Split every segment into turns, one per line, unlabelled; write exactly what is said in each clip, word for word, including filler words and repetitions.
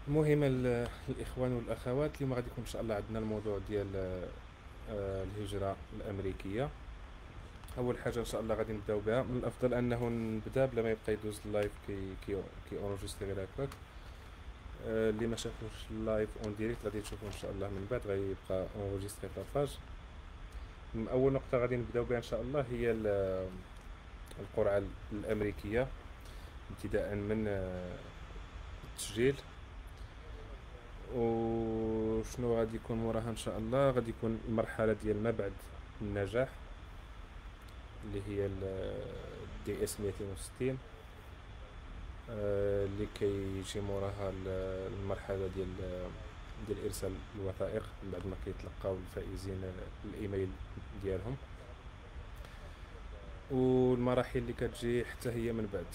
المهم ال- الاخوان والاخوات، اليوم غادي يكون ان شاء الله عندنا الموضوع ديال آه، الهجره الامريكيه. اول حاجه ان شاء الله غادي نبداو بها. من الافضل انه نبدا بلا ما يبقى يدوز اللايف كي كي كي اونجستري غير هكاك. آه، اللي ما شافوش اللايف اون ديريكت غادي تشوفوه ان شاء الله من بعد، غيبقى اونجستري في لاباج. من اول نقطه غادي نبداو بها ان شاء الله هي ال- القرعه الامريكيه، ابتداء من آه، التسجيل. وشنو غادي يكون موراها ان شاء الله؟ غادي يكون المرحله ديال ما بعد النجاح، اللي هي الدي اس مئتين وستين، آه، اللي كيجي موراها ال- المرحله ديال ديال ارسال الوثائق من بعد ما كيتلقاو الفائزين الايميل ديالهم. والمراحل اللي كتجي حتى هي من بعد،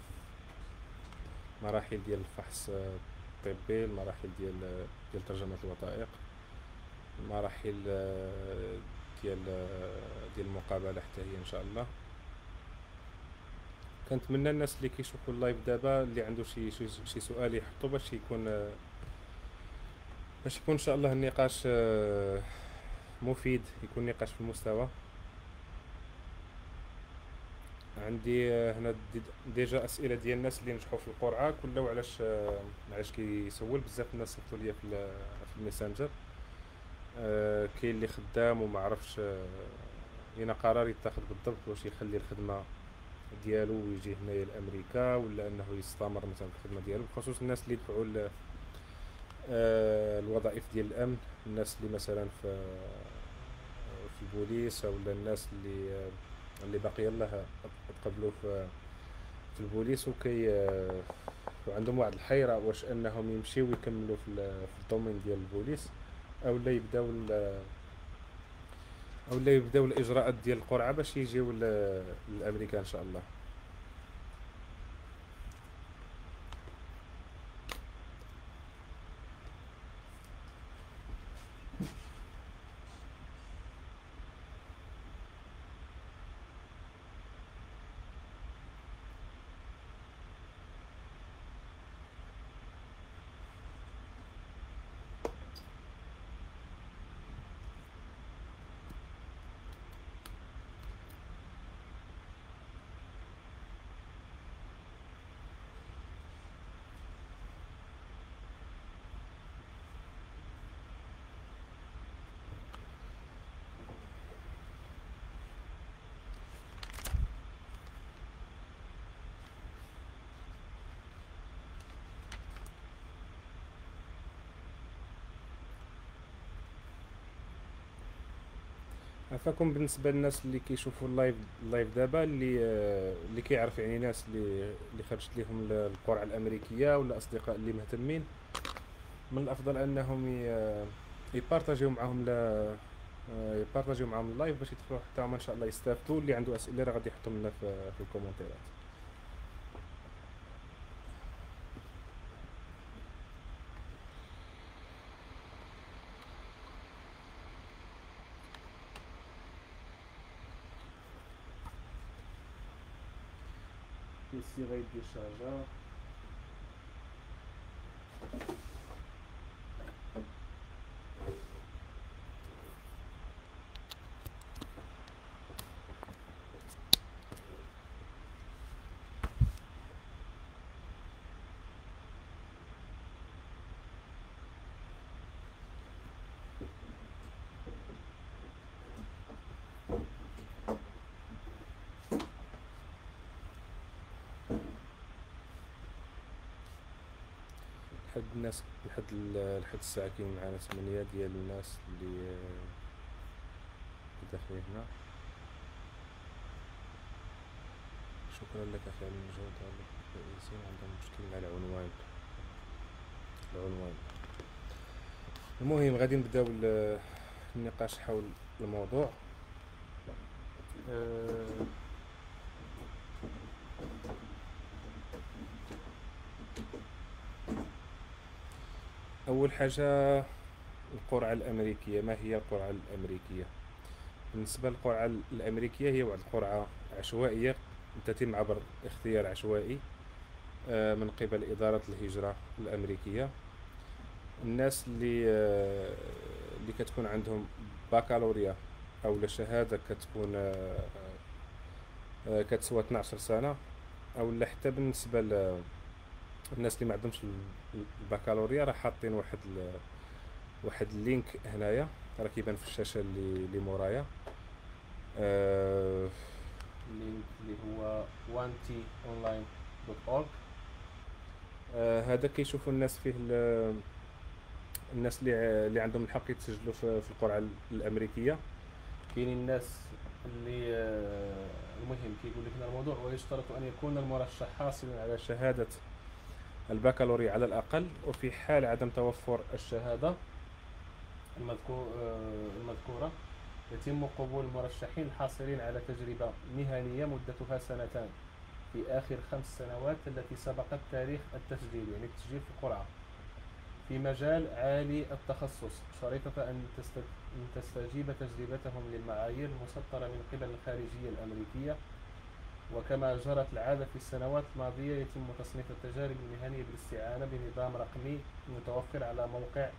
مراحل ديال الفحص آه، الطبي، المراحل ديال ديال ترجمه الوثائق، مراحل آه، ديال آه، ديال المقابله حتى هي ان شاء الله. كنتمنى الناس اللي كيشوفوا اللايف دابا اللي عنده شي شي, شي سؤال يحطو باش يكون آه، باش يكون ان شاء الله النقاش آه، مفيد، يكون نقاش في المستوى. عندي آه، هنا دي- ديجا اسئله ديال الناس اللي نجحوا في القرعه كله، وعلاش آه، علاش كيسول بزاف الناس صيفطوا ليا في ال- في الميسنجر. آه، كاين اللي خدام وما عرفش آه، لينا قرار يتخذ بالضبط، واش يخلي الخدمه ديالو ويجي هنايا لامريكا، ولا انه يستمر مثلا في الخدمه ديالو، بخصوص الناس اللي دفعوا ل- آه، الوظائف ديال الامن، الناس اللي مثلا في في البوليس، او الناس اللي آه، اللي باقي يلاه تقبلوا في في البوليس، وكي آه، وعندهم واحد الحيرة واش انهم يمشيو يكملوا في ال- في الدومين ديال البوليس، او لا يبداو ال- او لا يبداو الاجراءات ديال القرعه باش يجيو ل- لامريكا ان شاء الله. عفاكم بالنسبه للناس اللي كيشوفوا اللايف اللايف دابا، اللي آه، اللي كيعرف يعني ناس اللي اللي خرجت لهم ال- القرعه الامريكيه، ولا اصدقاء اللي مهتمين، من الافضل انهم ي- يبارطاجيو معاهم ل آه، يبارطاجيو معاهم اللايف باش يدخلوا حتى هما ان شاء الله يستافدوا. اللي عنده اسئله راه غادي يحطهم لنا في في الكومنتيرات. بيسي غيدير شارجا. لحد الناس لحد ال- لحد الساعه كاين معنا ثمانية ديال الناس اللي آه، اللي داخلين هنا. شكرا لك اخي على المجهود هذا. الفائزين عندهم مشكل مع العنوان العنوان. المهم غادي نبداو ال- النقاش حول الموضوع. آه، اول حاجه، القرعه الامريكيه. ما هي القرعه الامريكيه؟ بالنسبه للقرعه الامريكيه، هي واحد القرعه عشوائيه تتم عبر اختيار عشوائي آه، من قبل اداره الهجره الامريكيه. الناس اللي آه، اللي كتكون عندهم بكالوريا او لا شهاده كتكون آه، آه، كتسوى اثنا عشر سنه، او لا حتى بالنسبه للناس اللي ما عندهمش ال- البكالوريا، راه حاطين واحد ال- واحد اللينك هنايا، راه كيبان في الشاشه اللي اللي مورايا. آه، اللينك اللي هو وان تي اونلاين دوت اورج. هذا كيشوفوا الناس فيه ال- الناس اللي ع- اللي عندهم الحق يتسجلوا في في القرعه الامريكيه. كاينين الناس اللي آه، المهم كيقول لك هنا الموضوع، ويشترط ان يكون المرشح حاصلا على شهاده البكالوريا على الاقل، وفي حال عدم توفر الشهاده المذكور آه، المذكوره يتم قبول المرشحين الحاصلين على تجربه مهنيه مدتها سنتان في آخر خمس سنوات التي سبقت تاريخ التسجيل، يعني التسجيل في القرعة، في مجال عالي التخصص، شريطة أن تست- أن تستجيب تجربتهم للمعايير المسطرة من قبل الخارجية الأمريكية. وكما جرت العادة في السنوات الماضية، يتم تصنيف التجارب المهنية بالاستعانة بنظام رقمي متوفر على موقع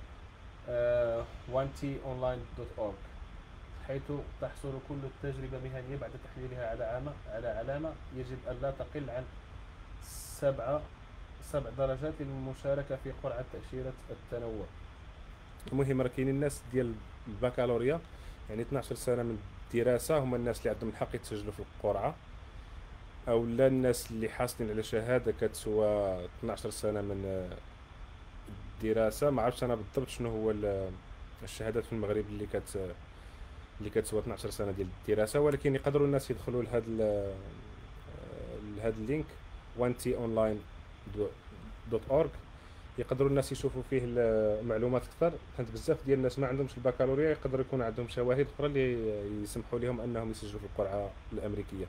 وان تي أونلاين دوت أورج، حيث تحصل كل تجربة مهنية بعد تحليلها على علامة على علامة يجب أن لا تقل عن سبعة سبع درجات للمشاركة في قرعة تأشيرة التنوع. المهم راه كاينين الناس ديال البكالوريا، يعني اثنا عشر سنة من الدراسة، هما الناس اللي عندهم الحق يتسجلوا في القرعة، او لا الناس اللي حاصلين على شهادة كتسوى اثنا عشر سنة من آه، الدراسة. ما عرفتش انا بالضبط شنو هو ال- الشهادات في المغرب اللي كت اللي كتسوى اثنا عشر سنة ديال الدراسة، ولكن يقدروا الناس يدخلوا لهاد ال- لهاد اللينك وان تي اونلاين دوت اورج، يقدروا الناس يشوفوا فيه المعلومات اكثر، حيت بزاف ديال الناس ما عندهمش البكالوريا يقدر يكون عندهم شواهد اخرى اللي يسمحوا لهم انهم يسجلوا في القرعه الامريكيه.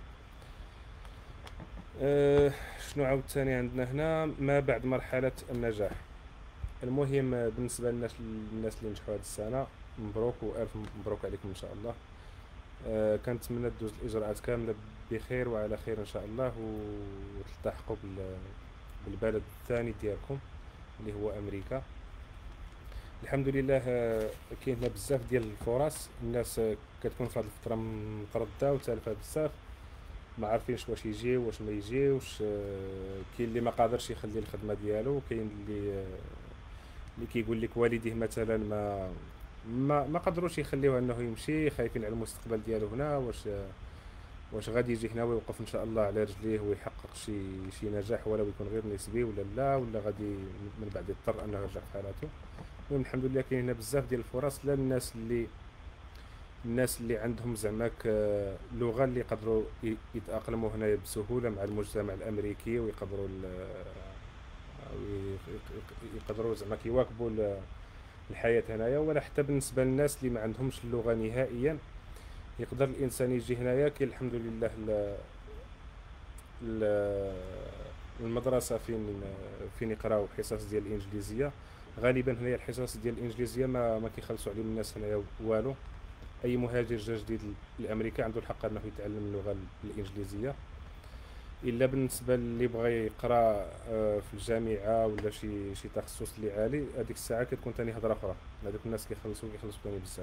أه شنو عاود ثاني عندنا هنا؟ ما بعد مرحله النجاح. المهم آه، بالنسبه للناس الناس اللي نجحوا هذه السنه، مبروك والف مبروك عليكم ان شاء الله. أه كنتمنى تدوز الاجراءات كامله بخير وعلى خير ان شاء الله، وتلتحقوا بال- بالبلد الثاني ديالكم اللي هو امريكا. الحمد لله آه، كاين هنا بزاف ديال الفرص، الناس آه، كتكون في هذه الفتره مطرده وتالفه بزاف، ما عارفينش واش يجيو واش ما يجيوش. آه، كاين اللي ما قادرش يخلي الخدمه ديالو، كاين اللي آه، اللي كيقول لك والديه مثلا ما ما ما قدروش يخليوه انه يمشي، خايفين على المستقبل ديالو هنا، واش آه، واش غادي يجي هنا ويوقف ان شاء الله على رجليه ويحقق شي شي نجاح ولو يكون غير نسبي ولا لا، ولا غادي من بعد يضطر انه يرجع في حالاته. المهم الحمد لله كاين هنا بزاف ديال الفرص، لا الناس اللي الناس اللي عندهم زعما ك- لغة اللي يقدروا ي- يتأقلموا هنا بسهولة مع المجتمع الأمريكي، ويقدروا ال- وي- يق- يقدروا زعما كيواكبوا ال- الحياة هنايا. ولا حتى بالنسبة للناس اللي ما عندهمش اللغة نهائيا، يقدر الإنسان يجي هنايا. كاين الحمد لله ال- ال- المدرسة فين فين يقراو حصص ديال الإنجليزية. غالبا هنايا الحصص ديال الإنجليزية ما ما كيخلصوا عليهم الناس هنايا والو. اي مهاجر جا جديد لامريكا عنده الحق انه يتعلم اللغه الانجليزيه، الا بالنسبه اللي بغى يقرا آه، في الجامعه ولا شي شي تخصص اللي عالي، هذيك الساعه كتكون ثاني هضره اخرى، هذوك الناس كيخلصوا كيخلصوا ثاني بزاف.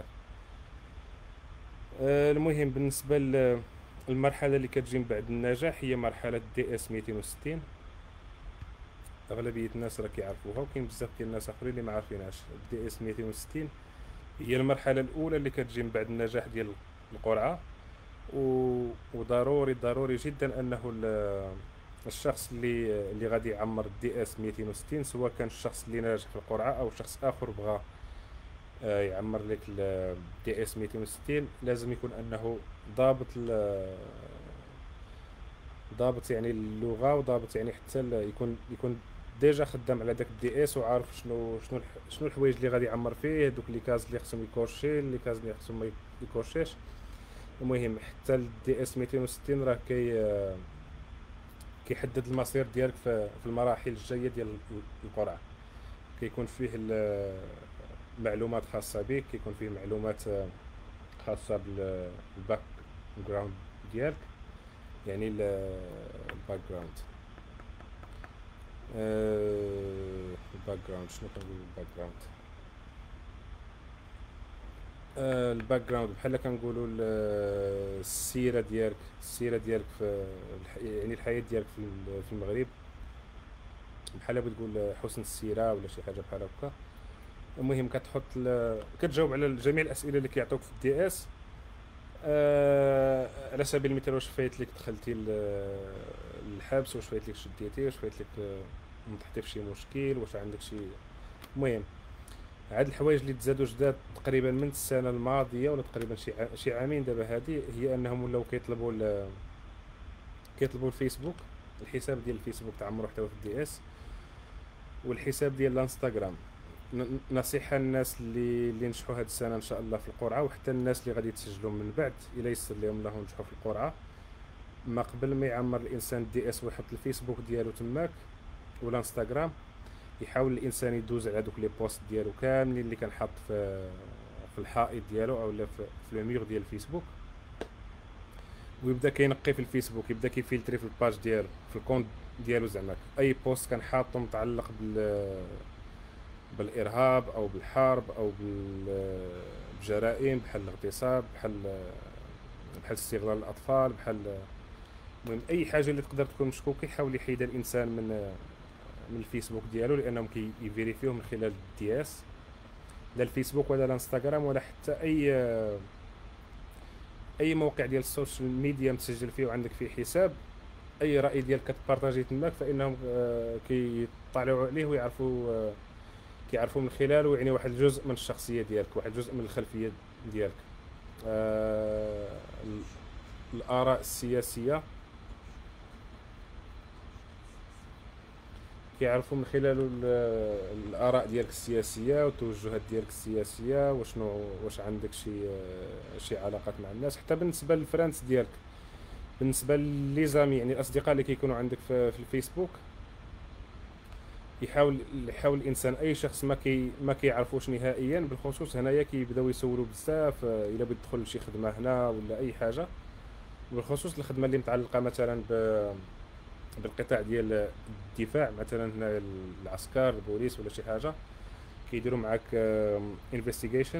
آه، المهم بالنسبه للمرحله اللي كتجي من بعد النجاح، هي مرحله دي اس مئتين وستين. اغلبيه الناس راه كيعرفوها، وكاين بزاف ديال الناس اخرين اللي ما عارفينهاش. دي اس مئتين وستين هي المرحله الاولى اللي كتجي من بعد النجاح ديال القرعه. و- وضروري ضروري جدا انه ال- الشخص اللي اللي غادي يعمر الدي اس مئتين وستين، سواء كان الشخص اللي ناجح في القرعه او شخص اخر بغى آه، يعمر لك الدي اس مئتين وستين، لازم يكون انه ضابط ال- ضابط يعني اللغه، وضابط يعني حتى ال- يكون يكون ديجا خدام على داك الدي اس، وعارف شنو شنو الح- شنو الحوايج اللي غادي يعمر فيه، دوك لي كاز اللي خصهم يكوشي، لي كاز اللي خصهم ما يكوشيش. المهم حتى الدي اس مئتين وستين راه كي كيحدد المصير ديالك في في المراحل الجايه ديال القرعه. كيكون فيه ال- معلومات خاصه بك، كيكون فيه معلومات خاصه بالباك جراوند ديالك، يعني الباك جراوند الباك الباك جراوند. شنو كنقولوا الباك جراوند؟ آه الباك جراوند بحال كنقولوا ال- السيره ديالك، السيره ديالك في الح- يعني الحياه ديالك في ال- في المغرب، بحال بتقول حسن السيره ولا شي حاجه بحال هكا. المهم كتحط ال... كتجاوب على جميع الاسئله اللي كيعطوك في الدي اس. آه على سبيل المثال، واش فايت لك دخلتي ل- للحبس، واش فايت لك شديتي، واش فايت لك آه، نطحتي في شي مشكل، واش عندك شي. المهم هاد الحوايج اللي تزادوا جداد تقريبا من السنه الماضيه، ولا تقريبا شي ع- شي عامين دابا هادي، هي انهم ولاو كيطلبوا ال- كيطلبوا الفيسبوك، الحساب ديال الفيسبوك تعمرو حتى هو في الدي اس، والحساب ديال الانستغرام. ن- نصيحه الناس اللي اللي نجحوا هاد السنه ان شاء الله في القرعه، وحتى الناس اللي غادي يتسجلوا من بعد الا يسر لهم الله ونجحوا في القرعه، ما قبل ما يعمر الانسان الدي اس ويحط الفيسبوك ديالو تماك ولا انستغرام، يحاول الانسان يدوز على دوك لي بوست ديالو كاملين اللي كان حاط في في الحائط ديالو او لا في في الميغ ديال الفيسبوك، ويبدا كينقي في الفيسبوك، يبدا كيفلتري في الباج ديالو، في الكونت ديالو زعما اي بوست كان حاطه متعلق بال بالارهاب او بالحرب او بال بجرائم بحال الاغتصاب، بحال بحال استغلال الاطفال، بحال المهم اي حاجه اللي تقدر تكون مشكوكه يحاول يحيدها الانسان من من الفيسبوك ديالو، لانهم كيفيريفيوه من خلال الدي اس، لا الفيسبوك ولا الانستغرام ولا حتى اي اي موقع ديال السوشيال ميديا متسجل فيه وعندك فيه حساب. اي راي ديالك كتبارطاجي تماك، فانهم آه، كيطلعوا عليه ويعرفوا آه، كيعرفوا من خلاله يعني واحد الجزء من الشخصيه ديالك، واحد الجزء من الخلفيه ديالك. آه، ال- الاراء السياسيه كيعرفوا من خلاله ال- الاراء ديالك السياسيه والتوجهات ديالك السياسيه، وشنو واش عندك شي آه، شي علاقات مع الناس، حتى بالنسبه للفرانس ديالك، بالنسبه لي زامي يعني الاصدقاء اللي كيكونوا عندك في, في الفيسبوك. يحاول يحاول الانسان اي شخص ما كي ما كيعرفوش نهائيا بالخصوص هنايا كيبداو يسولوا بزاف آه، الا بغيت تدخل لشي خدمه هنا ولا اي حاجه، بالخصوص الخدمه اللي متعلقه مثلا ب بالقطاع ديال الدفاع، مثلا هنا العسكر البوليس ولا شي حاجه، كيديروا معاك انفستيغيشن،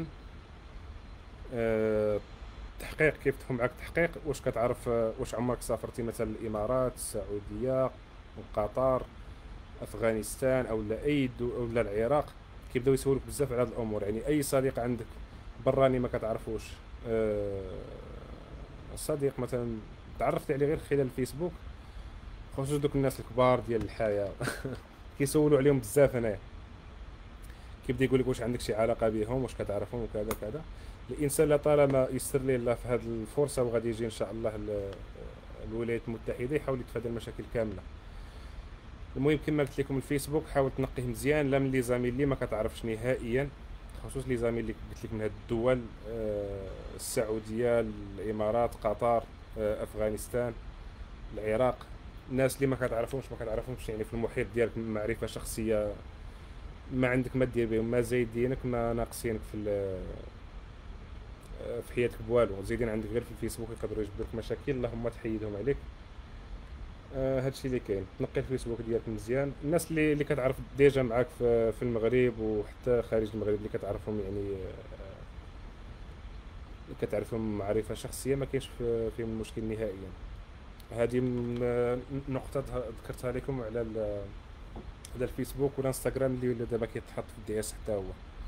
تحقيق، كيفتحوا معاك تحقيق واش كتعرف آه، واش عمرك سافرتي مثلا الامارات، السعوديه، قطر، افغانستان او لا اي دو او لا العراق. كيبداو يسولوك بزاف على هاد الامور، يعني اي صديق عندك براني ما كتعرفوش، أه صديق مثلا تعرفت عليه غير خلال الفيسبوك، خصوصا دوك الناس الكبار ديال الحياه كيسولوا عليهم بزاف هنايا، كيبدا يقول لك واش عندك شي علاقه بهم، واش كتعرفهم وكذا كذا. الانسان لطالما يسر ليه الله في هذه الفرصه وغادي يجي ان شاء الله ال- الولايات المتحده، يحاول يتفادى المشاكل كامله. المهم كما قلت لكم الفيسبوك حاول تنقيه مزيان، لا من لي زامي اللي ما كتعرفش نهائيا، خصوص لي زامي اللي قلت لك من هاد الدول، آه، السعوديه، الامارات، قطر، آه، افغانستان، العراق. الناس اللي ما كتعرفهمش ما كتعرفهمش يعني في المحيط ديالك معرفه شخصيه، ما عندك ما دير بهم، ما زايدينك ما ناقصينك في ال- آه، في حياتك بوالو، زايدين عندك غير في الفيسبوك يقدروا يجبدوا لك مشاكل، اللهم تحيدهم عليك. آه هادشي اللي كاين، تنقي الفيسبوك ديالك مزيان. الناس اللي اللي كتعرف ديجا معاك في, في المغرب وحتى خارج المغرب اللي كتعرفهم يعني آه اللي كتعرفهم معرفة شخصية، ما كاينش في- فيهم المشكل نهائيا. هذه من آه، نقطة ذكرتها لكم على ال- على الفيسبوك والانستغرام اللي ولا دابا كيتحط في الدي اس حتى هو.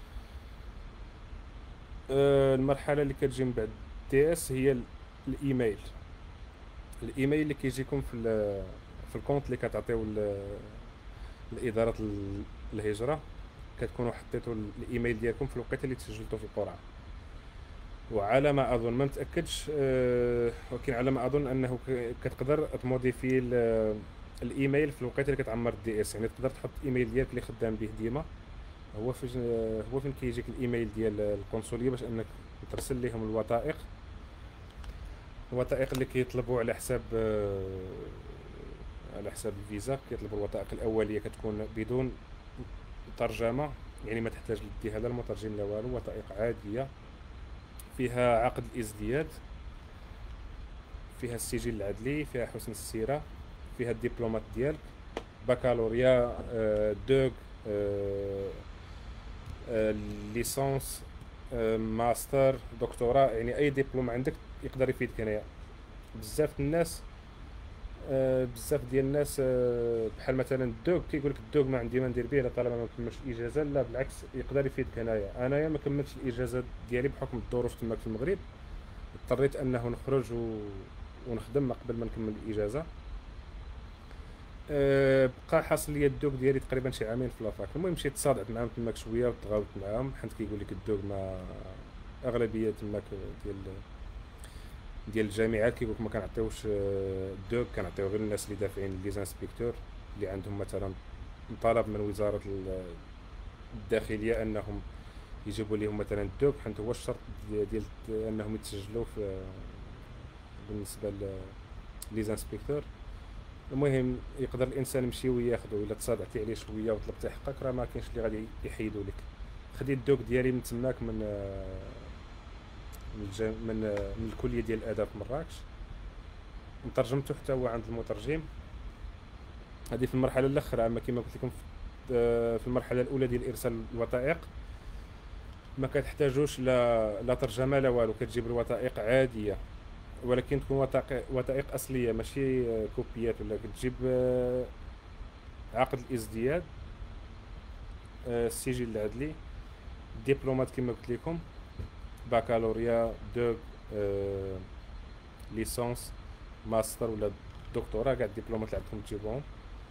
آه المرحلة اللي كتجي من بعد الدي اس هي ال- الايميل. الايميل اللي كيجيكم في ال- في الكونت اللي كتعطيو ل- لإدارة ال- الهجرة، كتكونوا حطيتوا الايميل ديالكم في الوقيته اللي تسجلتوا في القرعه. وعلى ما اظن ما متاكدش أه ولكن على ما اظن انه ك- كتقدر تموديفي ال- الايميل في الوقيته اللي كتعمر الدي اس، يعني تقدر تحط ايميل ديالك اللي خدام به ديما، هو فين هو فين كيجيك الايميل ديال القنصليه باش انك ترسل لهم الوثائق، الوثائق اللي كيطلبوا على حساب آه، على حساب الفيزا. كيطلبوا الوثائق الاوليه كتكون بدون ترجمه، يعني ما تحتاج لديها لا المترجم لا والو، وثائق عاديه فيها عقد الازدياد، فيها السجل العدلي، فيها حسن السيره، فيها الدبلومات ديالك، بكالوريا، آه، دوك، آه، آه، ليسونس، آه، ماستر، دكتوراه، يعني اي دبلوم عندك يقدر يفيدك هنايا. بزاف الناس آه، بزاف ديال الناس آه، بحال مثلا الدوق كيقول لك الدوق ما عندي ما ندير به الا طالما ما كملتش الاجازه. لا بالعكس، يقدر يفيدك هنايا. انايا ما كملتش الاجازه ديالي بحكم الظروف تماك في المغرب، اضطريت انه نخرج و... ونخدم قبل ما نكمل الاجازه. أه بقى حاصل لي الدوق ديالي تقريبا شي عامين في لافاك. المهم مشيت تصادعت معاهم تماك شويه وتغاوت معاهم، حيت كيقول لك الدوق ما اغلبيه تماك ديال ديال الجامعات كيقول لك ما كنعطيوش آه، الدوق، كنعطيو غير الناس اللي دافعين لي زانسبيكتور، اللي عندهم مثلا طلب من وزاره ال- الداخليه انهم يجيبوا لهم مثلا الدوق، حيت هو الشرط ديال ديال انهم يتسجلوا في بالنسبه لي زانسبيكتور. المهم يقدر الانسان يمشي وياخذو، الا تصادعتي عليه شويه وطلبتي حقك راه ما كاينش اللي غادي يحيدوا لك. خديت الدوق ديالي من تماك من آه، من الج- من آه، من الكليه ديال الاداب في مراكش، وترجمته حتى هو عند المترجم. هذه في المرحله الاخرى، اما كما قلت لكم في آه، في المرحله الاولى ديال ارسال الوثائق ما كتحتاجوش لا لا ترجمه لا والو، كتجيب الوثائق عاديه، ولكن تكون وثائق وثائق اصليه ماشي آه، كوبيات. ولا كتجيب آه، عقد الازدياد، آه، السجل العدلي، دبلومات كما قلت لكم، بكالوريا، دوك، آه، ليسونس، ماستر ولا دكتوراه، كاع الدبلومات اللي عندكم تجيبوهم.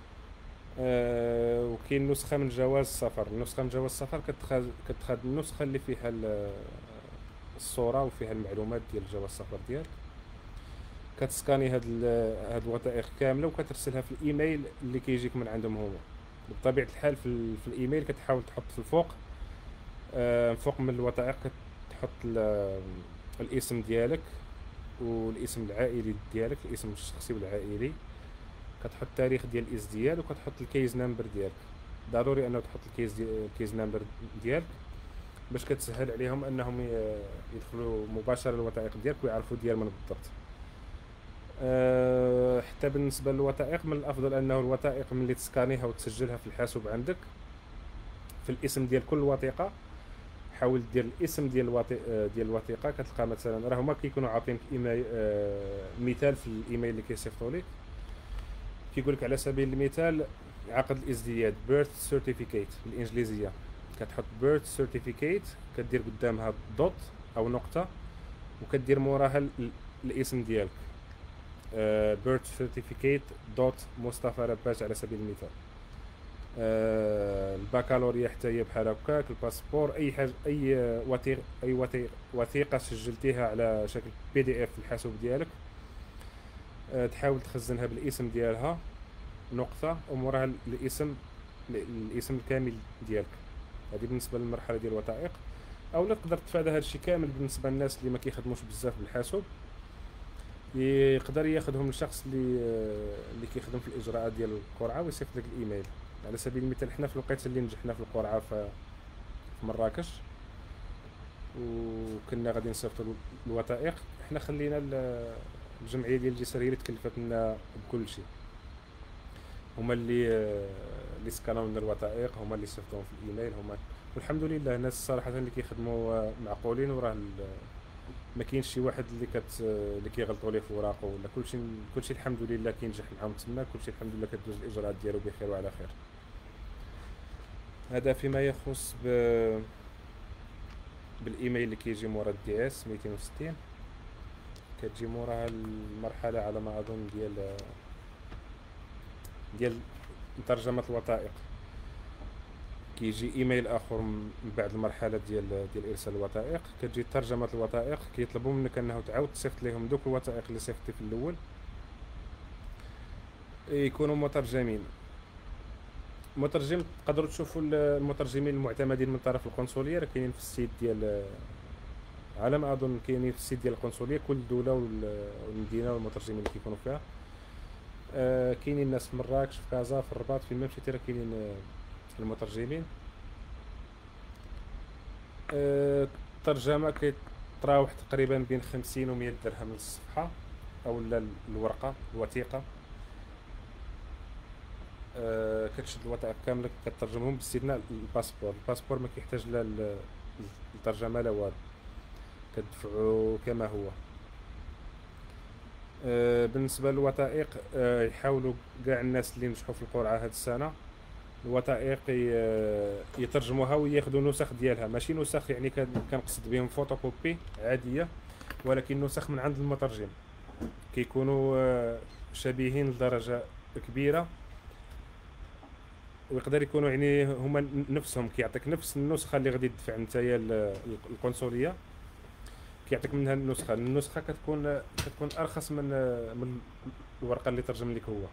آه، وكاين نسخه من جواز السفر. النسخه من جواز السفر كتخاد كتخاد النسخه اللي فيها ال- الصوره وفيها المعلومات ديال جواز السفر ديالك. كتسكاني هاد ال- هاد الوثائق كامله وكترسلها في الايميل اللي كيجيك من عندهم هما. بطبيعه الحال في, ال- في الايميل كتحاول تحط في الفوق، آه، فوق من الوثائق كتحط ال- الاسم ديالك والاسم العائلي ديالك، الاسم الشخصي والعائلي. كتحط التاريخ ديال الازدياد وكتحط الكيز نمبر ديالك. ضروري انه تحط الكيز دي الكيز نمبر ديالك باش كتسهل عليهم انهم ي- يدخلوا مباشره الوثائق ديالك ويعرفوا ديال من بالضبط. أه حتى بالنسبه للوثائق من الافضل انه الوثائق ملي تسكانيها وتسجلها في الحاسوب عندك، في الاسم ديال كل وثيقه حاول دير الاسم ديال الوثيقه ديال الوثيقه. كتلقى مثلا راه هما كيكونوا عاطينك ايميل، أه مثال في الايميل اللي كيصيفطوا لك، كيقول لك على سبيل المثال عقد الازدياد بيرث سيرتيفيكيت بالانجليزيه، كتحط بيرث سيرتيفيكيت، كدير قدامها دوت او نقطه، وكدير موراها ال- الاسم ديالك، بيرث سيرتيفيكيت دوت مصطفى رباش على سبيل المثال. آه، البكالوريا حتى هي بحال هكاك، الباسبور، اي حاجه، اي وثيق اي وثيق وثيقه سجلتيها على شكل بي دي اف في الحاسوب ديالك، آه، تحاول تخزنها بالاسم ديالها نقطة وموراها الاسم الاسم الكامل ديالك. هذه بالنسبة للمرحلة ديال الوثائق. او لا تقدر تفادى هذا الشيء كامل بالنسبة للناس اللي ما كيخدموش بزاف بالحاسوب، يقدر ياخذهم الشخص اللي اللي كيخدم في الاجراءات ديال القرعة ويصيفط لك الايميل. على سبيل المثال حنا في الوقيته اللي نجحنا في القرعة في في مراكش وكنا غادي نصيفطوا الوثائق، حنا خلينا ال- الجمعية ديال الجسر هي اللي تكلفت لنا بكل شيء. هما اللي اللي سكانوا لنا الوثائق، هما اللي صيفطوهم في الايميل، هما. والحمد لله الناس صراحه اللي كيخدموا معقولين، وراه ال- ما كاينش شي واحد اللي كت اللي كيغلطوا ليه في وراقه ولا كلشي. كلشي الحمد لله كينجح معاهم تما، كلشي الحمد لله كدوز الاجراءات ديالو بخير وعلى خير. هذا فيما يخص ب... بالايميل اللي كيجي مورا الدي اس مئتين وستين. كتجي موراها المرحله على ما اظن ديال ديال ترجمه الوثائق. كيجي ايميل اخر من بعد المرحله ديال ديال ارسال الوثائق، كتجي ترجمه الوثائق، كيطلبوا منك انه تعاود تصيفط لهم دوك الوثائق اللي صيفطتي في الاول يكونوا مترجمين. مترجم تقدروا تشوفوا المترجمين المعتمدين من طرف القنصليه، راه كاينين في السيت ديال، على ما اظن كاينين في السيت ديال القنصليه كل دوله وال- والمدينه والمترجمين اللي كيكونوا فيها. آه كاينين ناس في مراكش، في كازا، في الرباط، فين ما مشيتي راه كاينين آه، المترجمين. آه، الترجمة كيتراوح تقريبا بين خمسين ومية درهم للصفحة أو لا الورقة الوثيقة. آه كتشد الوثائق كامله كترجمهم باستثناء الباسبور. الباسبور ما كيحتاج لا ل- الترجمه لا والو، كتدفعو كما هو. آه بالنسبه للوثائق، آه يحاولوا كاع الناس اللي نجحوا في القرعه هاد السنه الوثائق ي- يترجموها وياخذوا نسخ ديالها، ماشي نسخ يعني كن- كنقصد بهم فوتوكوبي عاديه، ولكن نسخ من عند المترجم، كيكونوا آه، شبيهين لدرجه كبيره، ويقدر يكونوا يعني هما ن- نفسهم، كيعطيك نفس النسخه اللي غادي تدفع نتايا ل- القنصليه، كيعطيك منها النسخه. النسخه كتكون كتكون ارخص من آه، من الورقه اللي ترجم لك هو.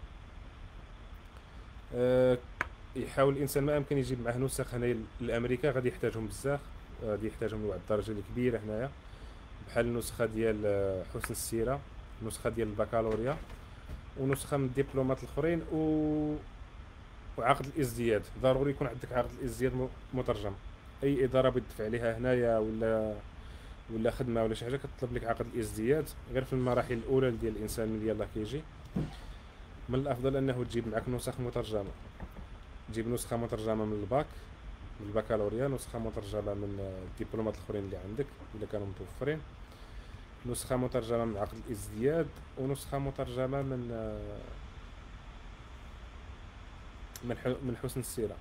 آه، يحاول الانسان ما امكن يجيب معاه نسخ هنايا لامريكا، غادي يحتاجهم بزاف، غادي يحتاجهم لواحد الدرجه اللي كبيره هنايا، بحال النسخه ديال آه، حسن السيره، نسخه ديال البكالوريا، ونسخه من الدبلومات الاخرين، و... وعقد الازدياد. ضروري يكون عندك عقد الازدياد م- مترجم. اي اداره بتدفع عليها هنايا ولا ولا خدمه ولا شي حاجه كتطلب لك عقد الازدياد، غير في المراحل الاولى ديال الانسان ملي يلاه كيجي. من الافضل انه تجيب معك نسخ مترجمه، تجيب نسخه مترجمه من الباك، من البكالوريا، نسخه مترجمه من آه، الدبلومات الاخرين اللي عندك اذا كانوا متوفرين، نسخه مترجمه من عقد الازدياد، ونسخه مترجمه من آه، من ح- من حسن السيره.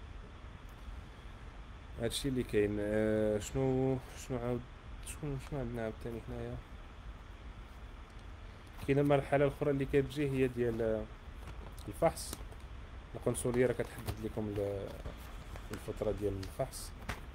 هادشي اللي كاين. آه، شنو شنو عاود شنو شنو عندنا عاوتاني هنايا؟ كاينه المرحله الاخرى اللي كتجي هي ديال آه، الفحص. القنصليه راه كتحدد لكم ال- الفتره ديال الفحص،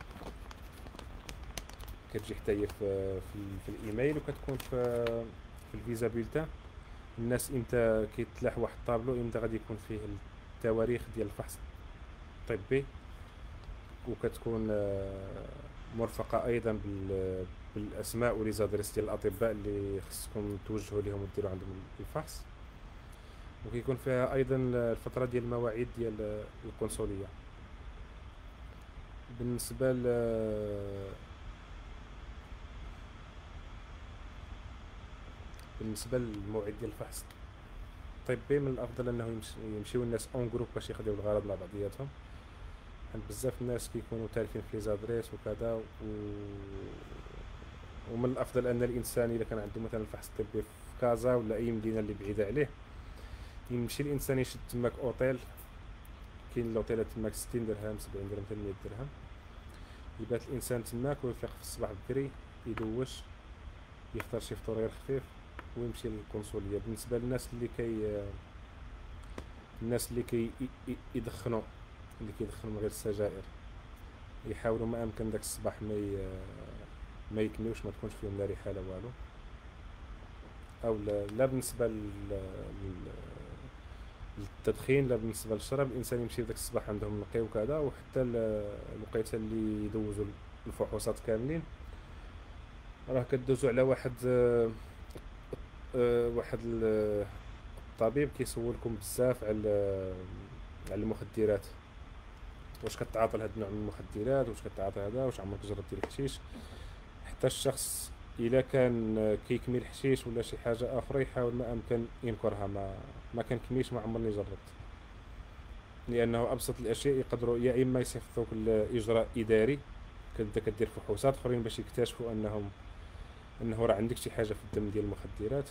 كتجي حتى هي في في, ال- في الايميل، وكتكون في في الفيزا بيلتان. الناس امتى كيتلاح واحد الطابلو امتى غادي يكون فيه التواريخ ديال الفحص الطبي، وكتكون آه، مرفقه ايضا بال بالاسماء وليزادريس ديال الاطباء اللي خصكم توجهوا لهم وديروا عندهم الفحص. وكيكون فيها ايضا الفتره ديال المواعيد ديال القنصليه. بالنسبه ل بالنسبه للموعد ديال الفحص الطبي، من الافضل انه يمشي يمشيو الناس اون جروب باش يخديو الغرض مع بعضياتهم، حيت بزاف الناس كيكونوا تالفين في ليزادريس وكذا، و... ومن الافضل ان الانسان اذا كان عنده مثلا فحص طبي في كازا ولا اي مدينه اللي بعيده عليه، يمشي الانسان يشد تماك اوتيل. كاين الاوتيلات تماك ستين درهم، سبعين درهم، ثمانمية درهم، يبات الانسان تماك ويفيق في الصباح بكري، يدوش، يختار شي فطور غير خفيف، ويمشي للقنصليه. بالنسبه للناس اللي كي الناس اللي كي ي- ي- يدخنوا، اللي كيدخنوا من غير السجائر، يحاولوا ما امكن داك الصباح ما ي... ما يكميوش، ما تكونش فيهم لا ريحه لا والو. او لا, لا بالنسبه لل... لل... للتدخين، لا بالنسبه للشراب. الانسان يمشي داك الصباح عندهم نقي وكذا، وحتى ال- الوقيته اللي يدوزوا الفحوصات كاملين، راه كدوزو على واحد آه، آه، واحد ال- الطبيب كيسولكم بزاف على على المخدرات، واش كتعاطى لهاد النوع من المخدرات، واش كتعاطى هذا، واش عمرك جربتي الحشيش. حتى الشخص الا كان آه، كيكمي الحشيش ولا شي حاجه اخرى، يحاول ما امكن ينكرها، ما ما كنكميش، ما عمرني جربت. لانه ابسط الاشياء يقدروا يا اما يصيفطوك لاجراء اداري، كنت كدير فحوصات اخرين باش يكتشفوا انهم انه راه عندك شي حاجه في الدم ديال المخدرات.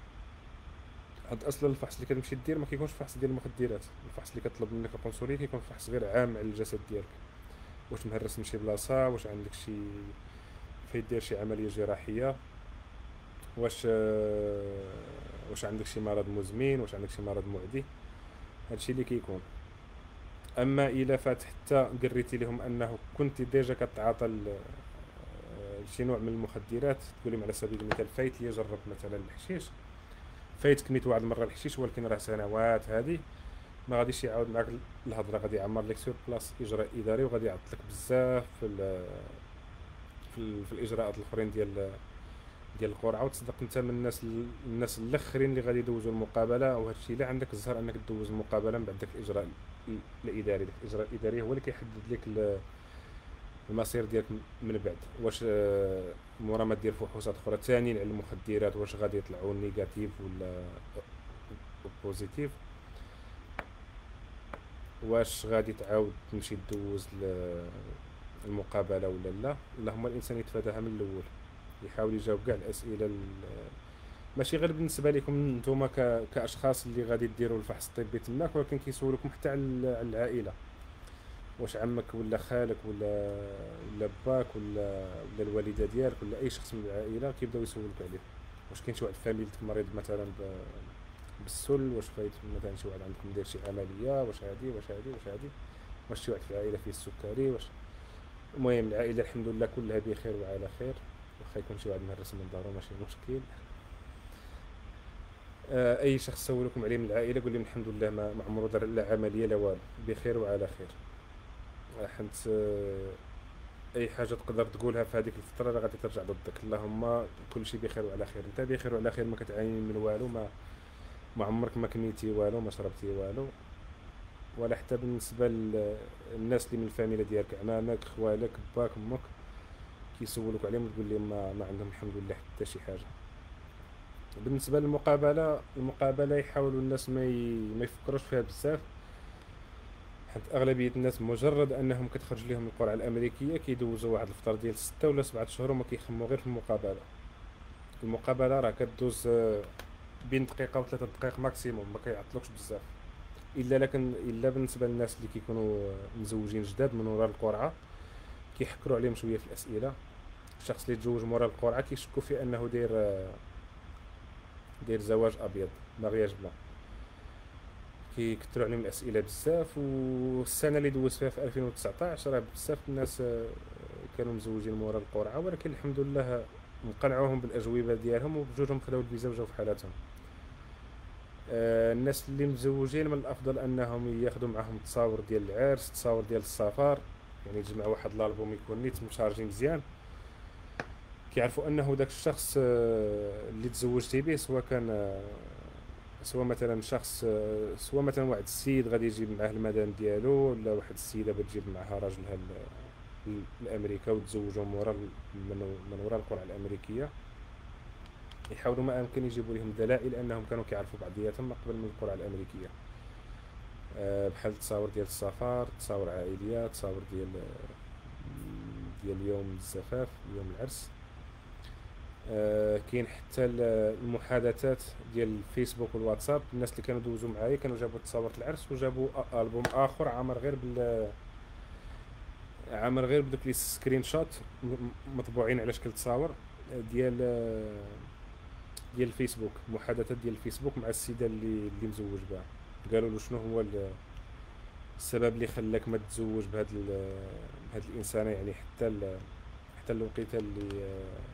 هاد اصلا الفحص اللي كتمشي دير ما كيكونش فحص ديال المخدرات. الفحص اللي كطلب منك القنصليه كيكون فحص غير عام على الجسد ديالك، واش مهرس من شي بلاصه، واش عندك شي فايت دير شي عمليه جراحيه، واش آه، واش عندك شي مرض مزمن، واش عندك شي مرض معدي. هادشي اللي كيكون. اما الا فات حتى قريتي لهم انه كنت ديجا كتعاطى ال- آه، شي نوع من المخدرات، تقولي على سبيل المثال فايت لي جربت مثلا الحشيش، فايت كميت واحد المره الحشيش، ولكن راه سنوات هذه، ما غاديش يعاود معاك الهضره، غادي يعمر لك سور بلاص اجراء اداري، وغادي يعطلك بزاف في ال في, ال في الاجراءات الاخرين ديال ديال القرعه. وتصدق انت من الناس ال- الناس الاخرين اللي غادي يدوزوا المقابله، وهذا الشيء لا عندك الزهر انك تدوز المقابله من بعد داك الاجراء ال- الاداري. داك الاجراء الاداري هو اللي كيحدد لك ال- المصير ديالك من بعد، واش آه، مورا ما دير فحوصات اخرى ثانيين على المخدرات، واش غادي يطلعوا نيجاتيف ولا بوزيتيف. واش غادي تعاود تمشي دوز ل- المقابله ولا لا. اللهم الانسان يتفاداها من الاول، يحاول يجاوب كاع الاسئله ال- ماشي غير بالنسبه لكم نتوما ك... كاشخاص اللي غادي ديروا الفحص الطبي تماك، ولكن كيسولوكم حتى على ال- على العائله. واش عمك ولا خالك ولا ولا باك ولا ولا الوالده ديالك ولا اي شخص من العائله كيبداو يسولوك عليه. واش كاين شي واحد في فاميلتك مريض مثلا ب- بالسل؟ واش فايت مثلا شي واحد عندكم داير شي عمليه؟ واش هادي واش هادي واش هادي واش شي واحد في العائله فيه السكري؟ واش المهم العائله الحمد لله كلها بخير وعلى خير. واخا يكون شي واحد مهرس من دارو ماشي مشكل. آه، اي شخص سولكم عليه من العائله قول لهم الحمد لله ما ما عمره دار لا عمليه لا والو، بخير وعلى خير. آه، حنت آه، اي حاجه تقدر تقولها في هذيك الفتره راه غادي ترجع ضدك. اللهم كل شيء بخير وعلى خير، انت بخير وعلى خير، ما كتعاني من والو، ما ما عمرك ما كنيتي والو، ما شربتي والو. ولا حتى بالنسبه للناس اللي من الفاميله ديالك، عمامك، خوالك، باك، امك، كيسولوك عليهم تقول لهم ما, ما عندهم الحمد لله حتى شي حاجه. بالنسبه للمقابله، المقابله يحاولوا الناس ما ي... ما يفكروش فيها بزاف، حيت اغلبيه الناس مجرد انهم كتخرج لهم القرعه الامريكيه كيدوزوا واحد الفتره ديال ستة ولا سبعة شهور وما كيخموا غير في المقابله. المقابله راه كدوز آه، بين دقيقه وثلاثه دقائق ماكسيموم، ما كيعطلوكش بزاف. الا لكن الا بالنسبه للناس اللي كيكونوا مزوجين جداد من وراء القرعه، كيحكروا عليهم شويه في الاسئله. الشخص اللي تزوج مورا القرعه كيشكوا في انه داير آه، داير زواج ابيض، مارياج بلان. كيكثروا عليهم الاسئله بزاف. والسنه اللي دوزت فيها في ألفين وتسعطاش راه بزاف الناس آه، كانوا مزوجين مورا القرعه، ولكن الحمد لله مقنعوهم بالاجوبه ديالهم وبجوجهم خداو الفيزا وجاو في حالاتهم. آه، الناس اللي مزوجين من الافضل انهم ياخذوا معهم تصاور ديال العرس، تصاور ديال السفر، يعني يجمعوا واحد الالبوم يكون نيت مشارجي مزيان، كيعرفوا انه داك الشخص آه، اللي تزوجتي به، سواء كان آه، سواء مثلا شخص آه، سواء مثلا واحد السيد غادي يجيب معاه المدام ديالو، ولا واحد السيده بتجيب معها راجلها ل- ل- لامريكا وتزوجوا مورا ال- من من وراء القرعه الامريكيه. يحاولوا ما امكن يجيبوا لهم دلائل انهم كانوا كيعرفوا بعضياتهم من قبل من القرعه الامريكيه. آه، بحال التصاور ديال السفر، تصاور عائليات، تصاور ديال ديال يوم الزفاف، يوم العرس. آه، كاين حتى ال- المحادثات ديال الفيسبوك والواتساب. الناس اللي كانوا دوزوا معايا كانوا جابوا تصاور العرس وجابوا أ- البوم اخر عامر غير بال عامر غير بدوك لي سكرين شوت م- م- مطبوعين على شكل تصاور آه، ديال آه، ديال الفيسبوك، محادثات ديال الفيسبوك مع السيده اللي اللي مزوج بها. قالوا له شنو هو ال- السبب اللي خلاك ما تتزوج بهاد ال- بهاد الانسانه، يعني حتى ال- حتى الوقيته اللي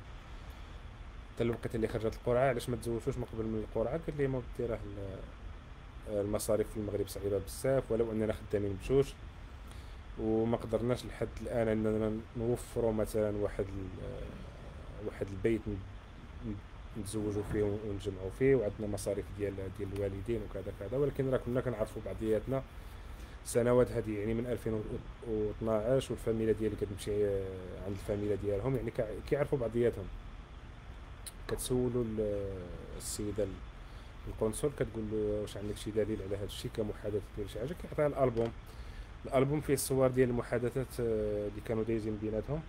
حتى الوقيته اللي خرجت القرعه، علاش ما تزوجوش من قبل من القرعه؟ قال لي ما بدي راه ال- المصاريف في المغرب صعيبه بزاف، ولو اننا خدامين بجوج وما قدرناش لحد الان اننا نوفروا مثلا واحد ال- واحد البيت ن- ن- نتزوجوا فيه ونجمعوا فيه، وعندنا مصاريف ديال ديال الوالدين وكذا كذا. ولكن راه كنا كنعرفوا بعضياتنا سنوات هذه، يعني من ألفين واثناش، والفاميله ديالي كتمشي عند الفاميله ديالهم، يعني كع- كيعرفوا بعضياتهم. كتسولوا ال- السيده ال- القنصل، كتقول له واش عندك شي دليل على هذا الشيء كمحادثه ولا شي حاجه، كيعطيها الالبوم. الالبوم فيه الصور ديال المحادثات آه، اللي كانوا دايزين بيناتهم،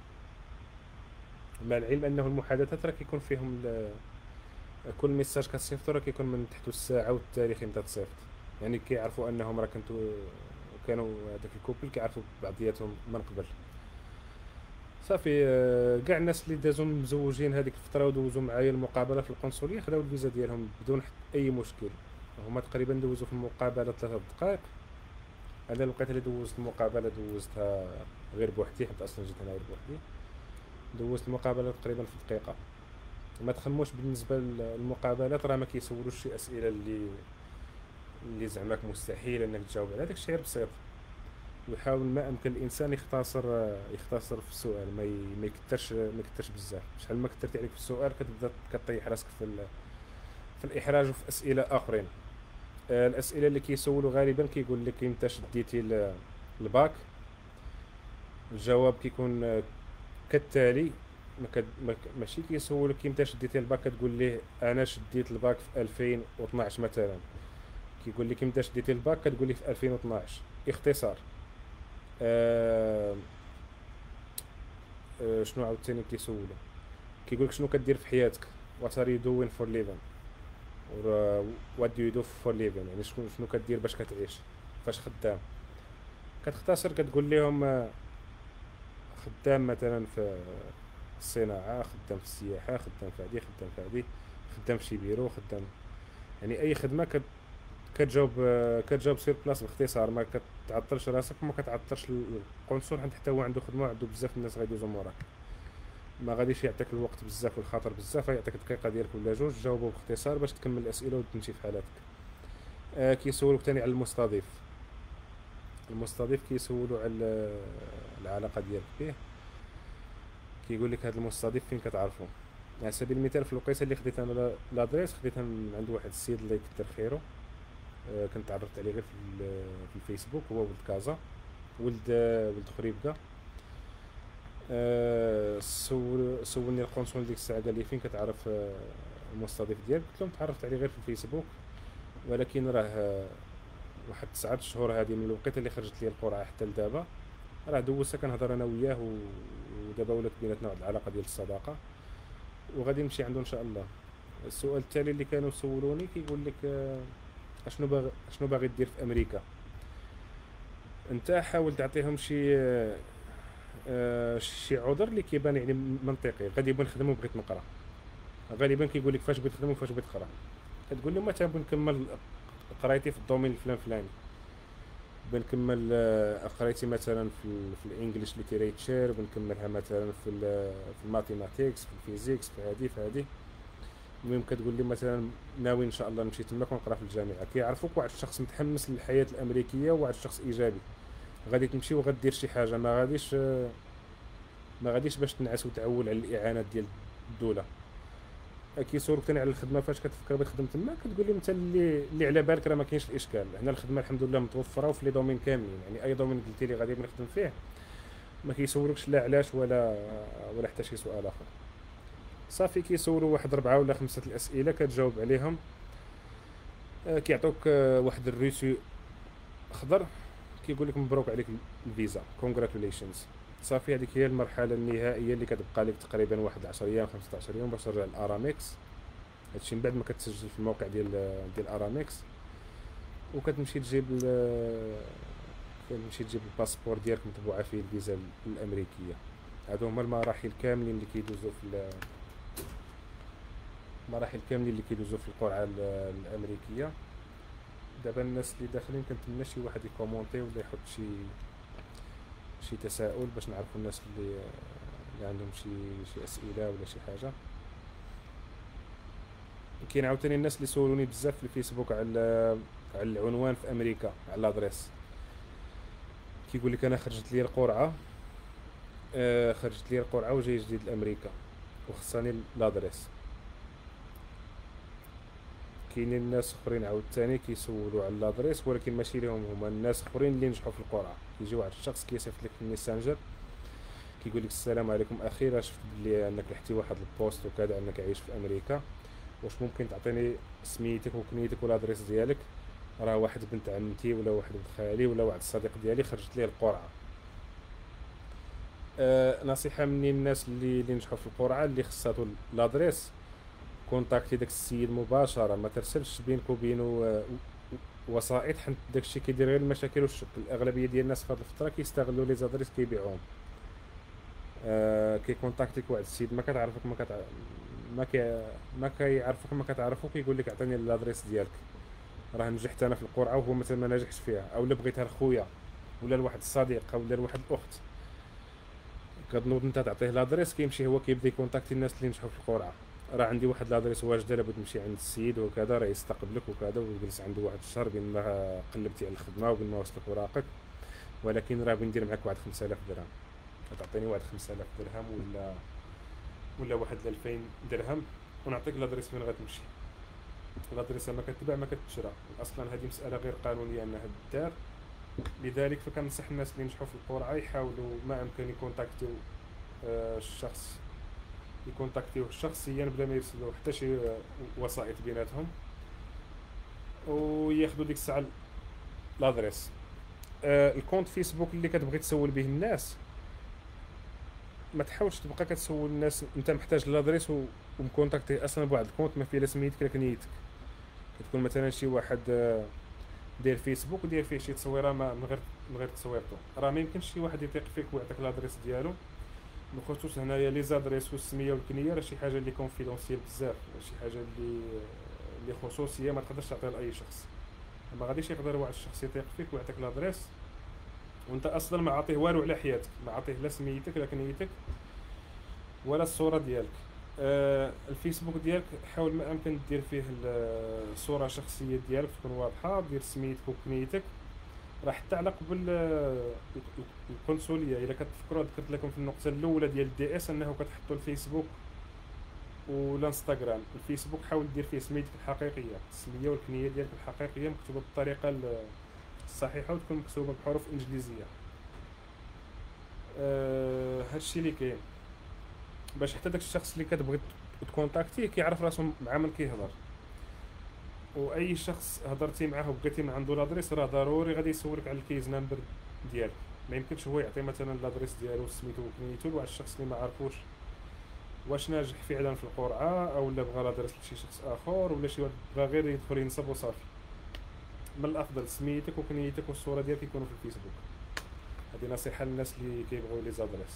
مع العلم انه المحادثات راه كيكون فيهم ال- كل ميساج كتصيفطو راه كيكون من تحت الساعه والتاريخ امتى تصيفط. يعني كيعرفوا انهم راه كنتو كانوا هذاك الكوبل كيعرفوا بعضياتهم من قبل. صافي آه، كاع الناس اللي دازو مزوجين هذيك الفتره ودوزوا معايا المقابله في القنصليه خداو الفيزا ديالهم بدون حتى اي مشكل. هما تقريبا دوزوا في المقابله ثلاثة دقائق. انا الوقيته اللي دوزت المقابله دوزتها غير بوحدي، حيت اصلا جيت انا غير بوحدي. دوزت المقابله تقريبا في دقيقه. ما تخموش بالنسبه للمقابلات راه ما كيسولوش شي اسئله اللي اللي زعماك مستحيل انك تجاوب على هذاك الشيء، غير بسيط. ويحاول ما امكن الانسان يختصر يختصر في السؤال، ما ي- ما يكثرش ما يكثرش بزاف. شحال ما كثرتي عليك في السؤال كتبدا كطيح راسك في ال- في الاحراج وفي اسئله اخرين. آه، الاسئله اللي كيسولوا غالبا كيقول لك امتى شديتي ال- الباك. الجواب كيكون آه، كالتالي. ما كد... ما ك- ماشي كيسولك امتى شديتي الباك كتقول ليه انا شديت الباك في ألفين واثناش مثلا. كيقول لك امتى شديتي الباك كتقول ليه في ألفين واثناش. اختصار. آه آه شنو عاوتاني كيسولو، كيقول لك شنو كدير في حياتك، what are you doing for living or uh, what do you do for living، يعني شنو شنو كدير باش كتعيش، فاش خدام. كتختصر كتقول لهم آه، خدام مثلا في الصناعة، خدام في السياحة، خدام في هادي، خدام في هادي، خدام في شي بيرو، خدام، يعني اي خدمة كت كتجاوب آه، كتجاوب سير بلاص باختصار، ما كتعطلش راسك وما كتعطلش القنصل، حيت حتى هو عنده خدمة وعنده بزاف الناس غيدوزو موراك. ما غاديش يعطيك الوقت بزاف والخاطر بزاف، يعطيك دقيقة ديالك ولا جوج جاوبو باختصار باش تكمل الأسئلة وتمشي في حالاتك. آه كيسولوك تاني على المستضيف. المستضيف كيسولو على العلاقة ديالك به. كيقول لك هذا المستضيف فين كتعرفو. على سبيل المثال في الوقيته اللي خديت انا لا- لادريس، خديتها من عند واحد السيد الله يكثر خيره. آه كنت تعرفت عليه غير في, ال- في الفيسبوك، هو ولد كازا، ولد ولد خريبكا. آه سول سولني القنصل ديك الساعه، قال لي فين كتعرف آه المستضيف ديالك، قلت لهم تعرفت عليه غير في الفيسبوك، ولكن راه آه، واحد تسعة شهور هذه من الوقيته اللي خرجت لي القرعه حتى لدابا، راه دوزت كنهضر انا وياه و- ودابا ولات بيناتنا واحد العلاقه ديال الصداقه، وغادي نمشي عنده ان شاء الله. السؤال التالي اللي كانوا سولوني كيقول لك آه، اشنو باغي اشنو باغي دير في امريكا. انت حاول تعطيهم شي آه، آه، شي عذر اللي كيبان يعني منطقي، غالبا نخدم وبغيت نقرا، غالبا كيقول لك فاش بغيت تخدم وفاش بغيت تقرا. كتقول لهم مثلا بنكمل قرايتي في الدومين الفلان فلاني، بنكمل آه، قرايتي مثلا في ال في الانجليش ليتريتشر، بنكملها مثلا في ال في الماثيماتيكس، في الفيزيكس، في هذه في هذه. المهم كتقول لي مثلا ناوي ان شاء الله نمشي تماك ونقرا في الجامعه، كيعرفوك واحد الشخص متحمس للحياه الامريكيه وواحد الشخص ايجابي، غادي تمشي وغدير شي حاجه، ما غاديش ما غاديش باش تنعس وتعول على الاعانات ديال الدوله. كيسولوك ثاني على الخدمه، فاش كتفكر باش تخدم تما كتقول لهم انت اللي اللي على بالك، راه ما كاينش الاشكال، هنا الخدمه الحمد لله متوفره وفي لي دومين كاملين، يعني اي دومين قلتي لي غادي نخدم فيه ما كيسولوكش لا علاش ولا ولا حتى شي سؤال اخر. صافي كيسولوا واحد ربعه ولا خمسه الاسئله كتجاوب عليهم. آه، كيعطوك آه، واحد الريسو خضر، كيقول لك مبروك عليك الفيزا، كونغراتوليشنز. صافي هذيك هي المرحله النهائيه اللي كتبقى لك تقريبا واحد عشرة ايام خمسطاش يوم باش ترجع للارامكس. هادشي من بعد ما كتسجل في الموقع ديال ديال ارامكس، وكتمشي تجيب ال- كتمشي تجيب الباسبور ديالك مطبوعه فيه الفيزا الامريكيه. هادو هما المراحل كاملين اللي كيدوزو في ال- المراحل كاملين اللي كيدوزو في القرعه ال- الامريكيه. دابا الناس اللي داخلين كنتمنى شي واحد يكومونتي ولا يحط شي شي تساؤل باش نعرفوا الناس اللي اللي عندهم شي شي اسئله ولا شي حاجه. كاين عاوتاني الناس اللي سولوني بزاف في الفيسبوك على على العنوان في امريكا، على لادريس. كيقول لك انا خرجت لي القرعه، آه خرجت لي القرعه وجاي جديد لامريكا وخصني لادريس. كاينين ناس اخرين عاوتاني كيسولوا على لادريس، ولكن ماشي ليهم هما، الناس اخرين اللي نجحوا في القرعه. كيجي واحد الشخص كيصيفط لك في الميسنجر، كيقول لك السلام عليكم اخي، راه شفت بلي انك لحتي واحد البوست وكذا انك عايش في امريكا، واش ممكن تعطيني سميتك وكنيتك والادريس ديالك، راه واحد بنت عمتي ولا واحد بنت خالي ولا واحد الصديق ديالي خرجت ليه القرعه. أه نصيحه مني الناس اللي اللي نجحوا في القرعه، اللي خصاتو لادريس، كونتاكتي داك السيد مباشره، ما ترسلش بينك وبينه آه، وسائط، حيت داكشي كيدير غير المشاكل والشك. الاغلبيه ديال الناس في هذه الفتره كيستغلوا لي زادريس كيبيعوهم. آه كيكونتاكتيك واحد السيد ما كتعرفك، ما كتع... ما كي ما كيعرفك ما كتعرفو، كيقول لك عطيني الادريس ديالك، راه نجحت انا في القرعه وهو مثلا ما نجحش فيها، او لا بغيتها لخويا ولا لواحد الصديق ولا لواحد الاخت، كتنوض انت تعطيه لادريس، كيمشي هو كيبدا يكونتاكتي الناس اللي نجحوا في القرعه. راه عندي واحد لادريس واجده، لابد تمشي عند السيد وكذا، راه يستقبلك وكذا، وتجلس عنده واحد الشهر بين ما قلبتي على الخدمه وبين ما وصلك وراقك، ولكن راه بندير معاك واحد خمسة آلاف درهم، تعطيني واحد خمسة آلاف درهم ولا ولا واحد ألفين درهم، ونعطيك لادريس فين غتمشي. لادريس ما كتباع ما كتشرى، اصلا هذه مساله غير قانونيه انها دار. لذلك فكنصح الناس اللي نجحوا في القرعه يحاولوا ما امكن يكونتاكتيو آه، الشخص، يكونتاكتيوه شخصيا بلا ما يرسلوا حتى شي آه، وسائط بيناتهم، وياخذوا ديك الساعه لادريس. آه الكونت فيسبوك اللي كتبغي تسول به الناس، ما تحاولش تبقى كتسول الناس انت محتاج لادريس و- ومكونتاكتي اصلا بواحد الكونت ما فيه لا سميتك لا كنيتك. كتكون مثلا شي واحد آه، داير فيسبوك وداير فيه شي تصويره ما من غير من غير تصويرته، راه ما يمكنش شي واحد يثيق فيك ويعطيك لادريس ديالو. بخصوص هنايا لي زادريس والسميه والكنيه راه شي حاجه اللي كونفيدونسيال بزاف، شي حاجه اللي اللي خصوصيه ما تقدرش تعطيها لاي شخص. ما غاديش يقدر واحد الشخص يثيق فيك ويعطيك لادريس وانت اصلا ما عاطيه والو على حياتك، ما عاطيه لا سميتك لا كنيتك ولا الصوره ديالك. آه الفيسبوك ديالك حاول ما امكن دير فيه ال- الصوره الشخصيه ديالك تكون واضحه، دير سميتك وكنيتك. راه حتى على قبل آه، القنصليه الا كتفكروا ذكرت لكم في النقطه الاولى ديال الدي اس انه كتحطوا الفيسبوك والانستغرام. الفيسبوك حاول دير فيه سميتك الحقيقيه، السميه والكنيه ديالك الحقيقيه مكتوبه بالطريقه ال- الصحيحه وتكون مكتوبه بحروف انجليزيه. أه هادشي اللي كاين باش حتى داك الشخص اللي كتبغي تكونتاكتيه كيعرف راسو مع من كيهضر. واي شخص هضرتي معاه وبقيتي من عنده لادريس راه ضروري غادي يسولك على الكيز نمبر ديالك. ما يمكنش هو يعطي مثلا لادريس ديالو سميتو وكنيتو لواحد الشخص اللي ما عارفوش واش ناجح فعلا في القرعه او لا بغى لادريس لشي شخص اخر ولا شي واحد بغى غير يدخل ينصب وصافي. من الافضل سميتك وكنيتك والصوره ديالك يكونوا في الفيسبوك. هذه نصيحه للناس اللي كيبغيو لي زادريس.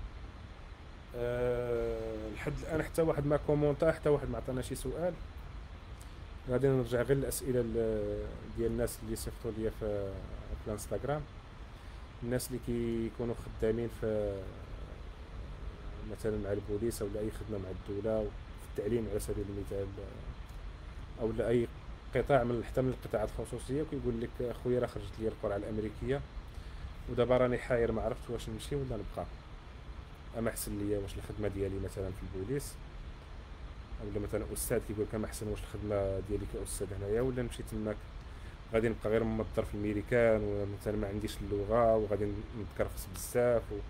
أه لحد الان حتى واحد ما كومونتا، حتى واحد ما عطانا شي سؤال. غادي نرجع غير للاسئله ال- ديال الناس اللي صيفطوا ليا في في الانستغرام. الناس اللي كيكونوا خدامين في مثلا مع البوليس او اي خدمه مع الدوله في التعليم على سبيل المثال، او لاي قطاع من حتى من القطاعات الخصوصيه، وكيقول لك اخويا راه خرجت لي القرعه الامريكيه ودابا راني حاير ما عرفت واش نمشي ولا نبقى. اما احسن ليا واش الخدمه ديالي مثلا في البوليس، ولا مثلا استاذ كيقول لك اما احسن واش الخدمه ديالي كاستاذ هنايا ولا نمشي تماك غادي نبقى غير مضطر في الميريكان ومثلا ما عنديش اللغه وغادي نتكرفس بزاف و...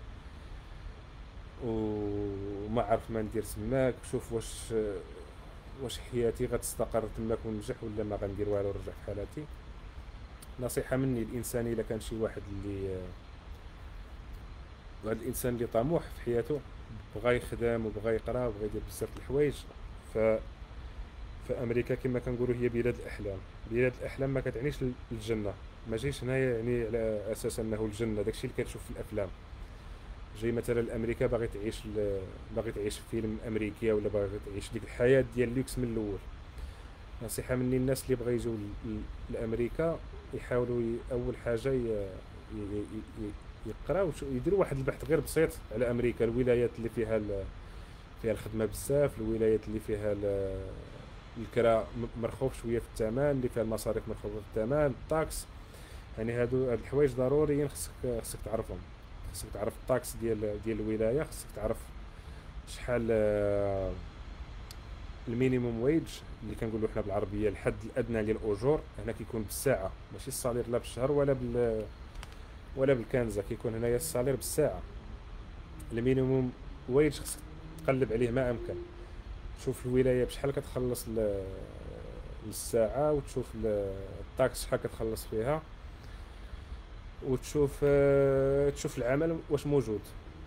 وما عارف ما ندير تماك. شوف واش واش حياتي غتستقر تماك وننجح ولا ما غندير والو ونرجع في حالاتي. نصيحه مني الانسان الا كان شي واحد اللي هذا الانسان اللي طموح في حياته بغى يخدم وبغى يقرا وبغى يدير بزاف د الحوايج، ف فامريكا كما كنقولوا هي بلاد الاحلام. بلاد الاحلام ما كتعنيش الجنه، ما جيش هنايا يعني على اساس انه الجنه داكشي اللي كتشوف في الافلام. جاي مثلا لامريكا باغي تعيش ل... باغي تعيش في فيلم امريكي ولا باغي تعيش ديك الحياه ديال اللوكس من الاول. نصيحه مني الناس اللي بغا يجيو ل... ل... لامريكا يحاولوا ي... اول حاجه ي... ي... ي... يقراو شو- يديروا واحد البحث غير بسيط على امريكا، الولايات اللي فيها ال... فيها الخدمه بزاف، الولايات اللي فيها ال... الكراء م- مرخوف شويه في الثمن، اللي فيها المصاريف مرخوفه في الثمن، الطاكس. يعني هادو هاد الحوايج ضروريين خصك خصك تعرفهم. خصك تعرف الطاكس ديال ديال الولايه، خصك تعرف شحال آه، المينيموم ويج اللي كنقولوا حنا بالعربيه الحد الادنى ديال الاجور. هنا كيكون بالساعه ماشي الصالير لا بالشهر ولا بال ولا بالكنزه، كيكون هنايا الصالير بالساعه. المينيموم ويج خصك تقلب عليه ما امكن. تشوف الولايه بشحال كتخلص ل- للساعه، وتشوف ال- الطاكس شحال كتخلص فيها، وتشوف آه، تشوف العمل واش موجود.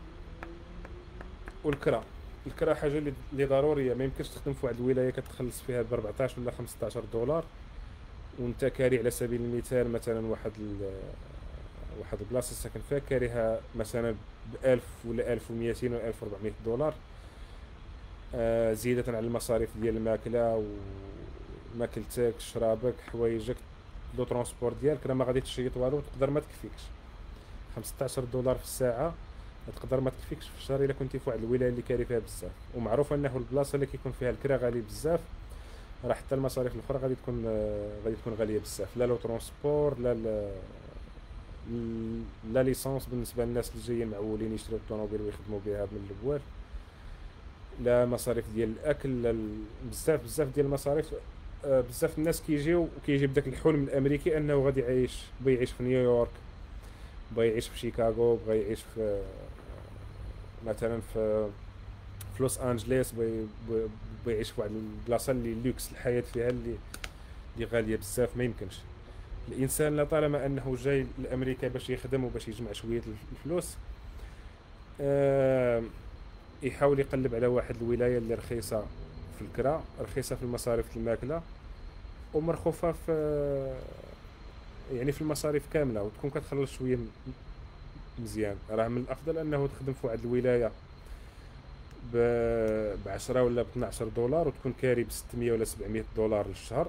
والكرا الكرا حاجه اللي اللي ضروريه. ما يمكنش تخدم في واحد الولايه كتخلص فيها ب أربعطاش ولا خمسطاش دولار وانت كاري على سبيل المثال مثلا واحد ال- واحد البلاصه ساكن فيها كاريها مثلا ب ألف ولا ألف ومئتين ولا ألف وأربعمائة دولار، آه زياده على المصاريف ديال الماكله وماكلتك شرابك حوايجك لو ترونسبور ديالك، راه ما غادي تشيط والو تقدر ما تكفيكش. خمسطاش دولار في الساعه تقدر ما تكفيكش في الشهر الا كنتي في واحد الولايه اللي كاري فيها بزاف. ومعروف انه البلاصه اللي كيكون فيها الكرا غالي بزاف راه حتى المصاريف الاخرى غادي تكون آه، غادي تكون غاليه بزاف، لا لو ترونسبور لا ال- ال- لا ليسونس بالنسبه للناس اللي جايين معولين يشريو الطوموبيل ويخدموا بها من الاول، لا مصاريف ديال الاكل، لا ال- بزاف بزاف ديال المصاريف. آه، بزاف الناس كيجيو وكيجي بداك الحلم الامريكي انه غادي يعيش بغى يعيش في نيويورك، بغى يعيش في شيكاغو، بغى يعيش في مثلا في في لوس انجليس، بغى بغى- بغى يعيش في واحد البلاصه اللي لوكس الحياه فيها اللي اللي غاليه بزاف ما يمكنش. الانسان لطالما انه جاي لامريكا باش يخدم وباش يجمع شويه الفلوس، آه يحاول يقلب على واحد الولايه اللي رخيصه في الكرا، رخيصه في المصاريف الماكله، ومرخوفه في يعني في المصاريف كامله، وتكون كتخلص شويه م- مزيان. راه من الافضل انه تخدم في واحد الولايه ب ب عشرة ولا ب اثناش دولار، وتكون كاري ب ستمية ولا سبعمية دولار للشهر،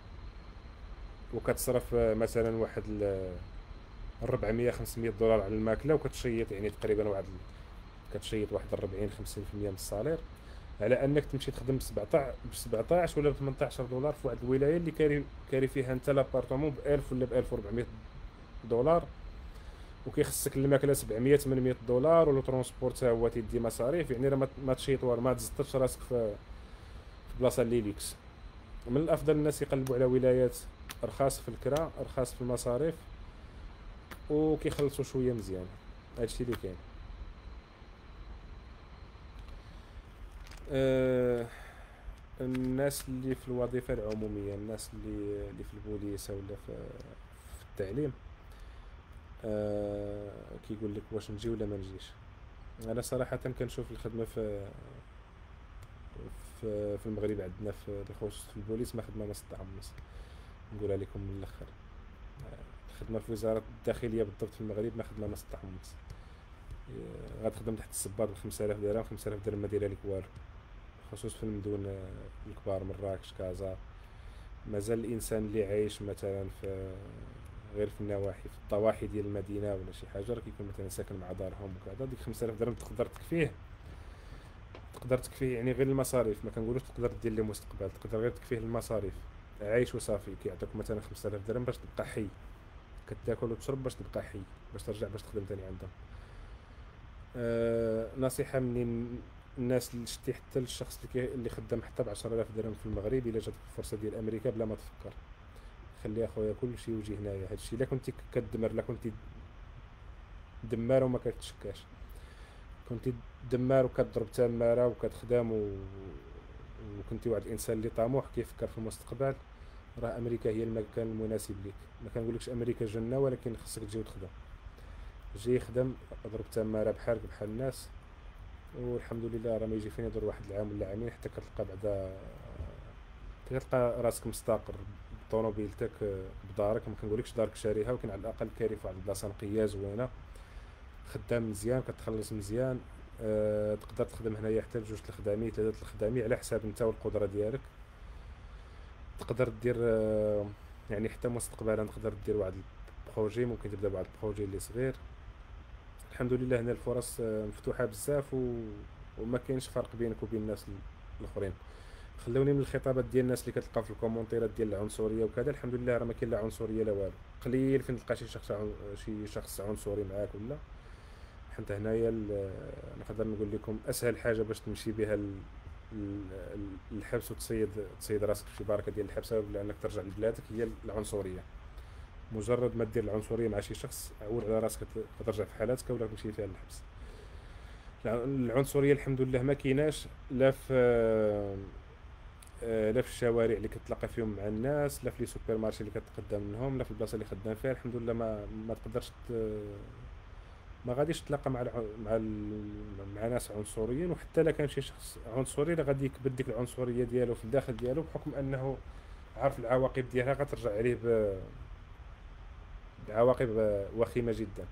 وكتصرف آه، مثلا واحد ال أربعمية خمسمية دولار على الماكله، وكتشيط يعني تقريبا واحد ال- كتشيط واحد أربعين خمسين في المية من الصالير، على انك تمشي تخدم ب سبعطاش ب سبعطاش ولا ب ثمنطاش دولار في واحد الولايه اللي كاري كاري فيها انت لابارتومون ب ألف ولا ب ألف وأربعمية دولار، وكيخصك الماكله سبعمية ثمنمية دولار، ولو ترونسبور حتى هو تيدي مصاريف. يعني راه ما ما تشيطوار ما تزطش راسك في في بلاصه اللي ليكس. من الافضل الناس يقلبوا على ولايات رخاص في الكرا، رخاص في المصاريف، وكيخلصوا شويه مزيان. هادشي اللي كاين. أه الناس اللي في الوظيفه العموميه، الناس اللي اللي في البوليس ولا في في التعليم، أه كيقول لك واش نجي ولا ما نجيش. انا صراحه كنشوف الخدمه في في في المغرب عندنا في بالخصوص في البوليس ما خدمه ما تستحمس، نقولها لكم من الاخر. الخدمه في وزاره الداخليه بالضبط في المغرب ما خدمه ما تستحمس. غتخدم تحت السباط ب خمسة آلاف درهم، خمسة آلاف درهم ما دايره لك والو، خصوص في المدن آه، الكبار، مراكش، كازا. مازال الانسان اللي عايش مثلا في غير في النواحي في الضواحي ديال المدينه ولا شي حاجه، راه كيكون مثلا ساكن مع دارهم وكذا، ديك خمسة آلاف درهم تقدر تكفيه، تقدر تكفيه يعني غير المصاريف. ما كنقولوش تقدر دير ليه مستقبل، تقدر غير تكفيه المصاريف، عايش وصافي. كيعطيك مثلا خمسة آلاف درهم باش تبقى حي، كتاكل وتشرب باش تبقى حي، باش ترجع باش تخدم تاني عندهم. أه نصيحة مني الناس اللي شتي، حتى للشخص اللي كي اللي خدام حتى ب عشرة آلاف درهم في المغرب، الا جاتك الفرصة ديال امريكا بلا ما تفكر، خلي اخويا كل شيء وجي هنايا. هادشي الا كنتي كدمر، لا كنتي دمار وما كتشكاش، كنتي دمار وكتضرب تمارة وكتخدم و... وكنتي واحد الانسان اللي طموح كيفكر في المستقبل، راه امريكا هي المكان المناسب ليك. ما كنقولكش امريكا جنة، ولكن خصك تجي وتخدم. جي خدم، اضرب تمارة بحالك بحال الناس، والحمد لله راه ما يجي فين يدور واحد العام ولا عامين حتى كتلقى بعدا، كتلقى راسك مستقر بطونوبيلتك بدارك. ما كنقولكش دارك شاريها، ولكن على الاقل كاري في واحد البلاصه نقيه زوينه، خدام مزيان، كتخلص مزيان. أه تقدر تخدم هنايا حتى لجوج الخدامي ثلاثه الخدامي على حساب انت والقدره ديالك. تقدر دير أه يعني حتى مستقبلا تقدر دير واحد البروجي، ممكن تبدا بواحد البروجي اللي صغير. الحمد لله هنا الفرص آه، مفتوحه بزاف، و... وما كاينش فرق بينك وبين الناس الاخرين. خلوني من الخطابات ديال الناس اللي كتلقى في الكومونتيرات ديال العنصريه وكذا، الحمد لله راه ما كاين لا عنصريه لا والو. قليل فين تلقى شي شخص عن... شي شخص عنصري معاك ولا. حتى هنايا ال- نقدر نقول لكم اسهل حاجه باش تمشي بها ال- ال- الحبس، وتصيد تصيد راسك في شي بركه ديال الحبس ولا انك ترجع لبلادك، هي العنصريه. مجرد ما دير العنصريه مع شي شخص، عول على راسك ت- ترجع في حالاتك ولا تمشي فيها للحبس. الع- العنصريه الحمد لله ما كيناش، لا في آه، لا في الشوارع اللي كتلاقى فيهم مع الناس، لا في لي سوبر مارشي اللي كتقدم منهم، لا في البلاصه اللي خدام فيها. الحمد لله ما ما تقدرش ت- ما غاديش تلاقى مع الع... مع ال... مع ناس عنصريين. وحتى الا كان شي شخص عنصري راه غادي يكبد ديك العنصريه ديالو في الداخل ديالو، بحكم انه عارف العواقب ديالها غترجع عليه ب... بعواقب آه، وخيمه جدا.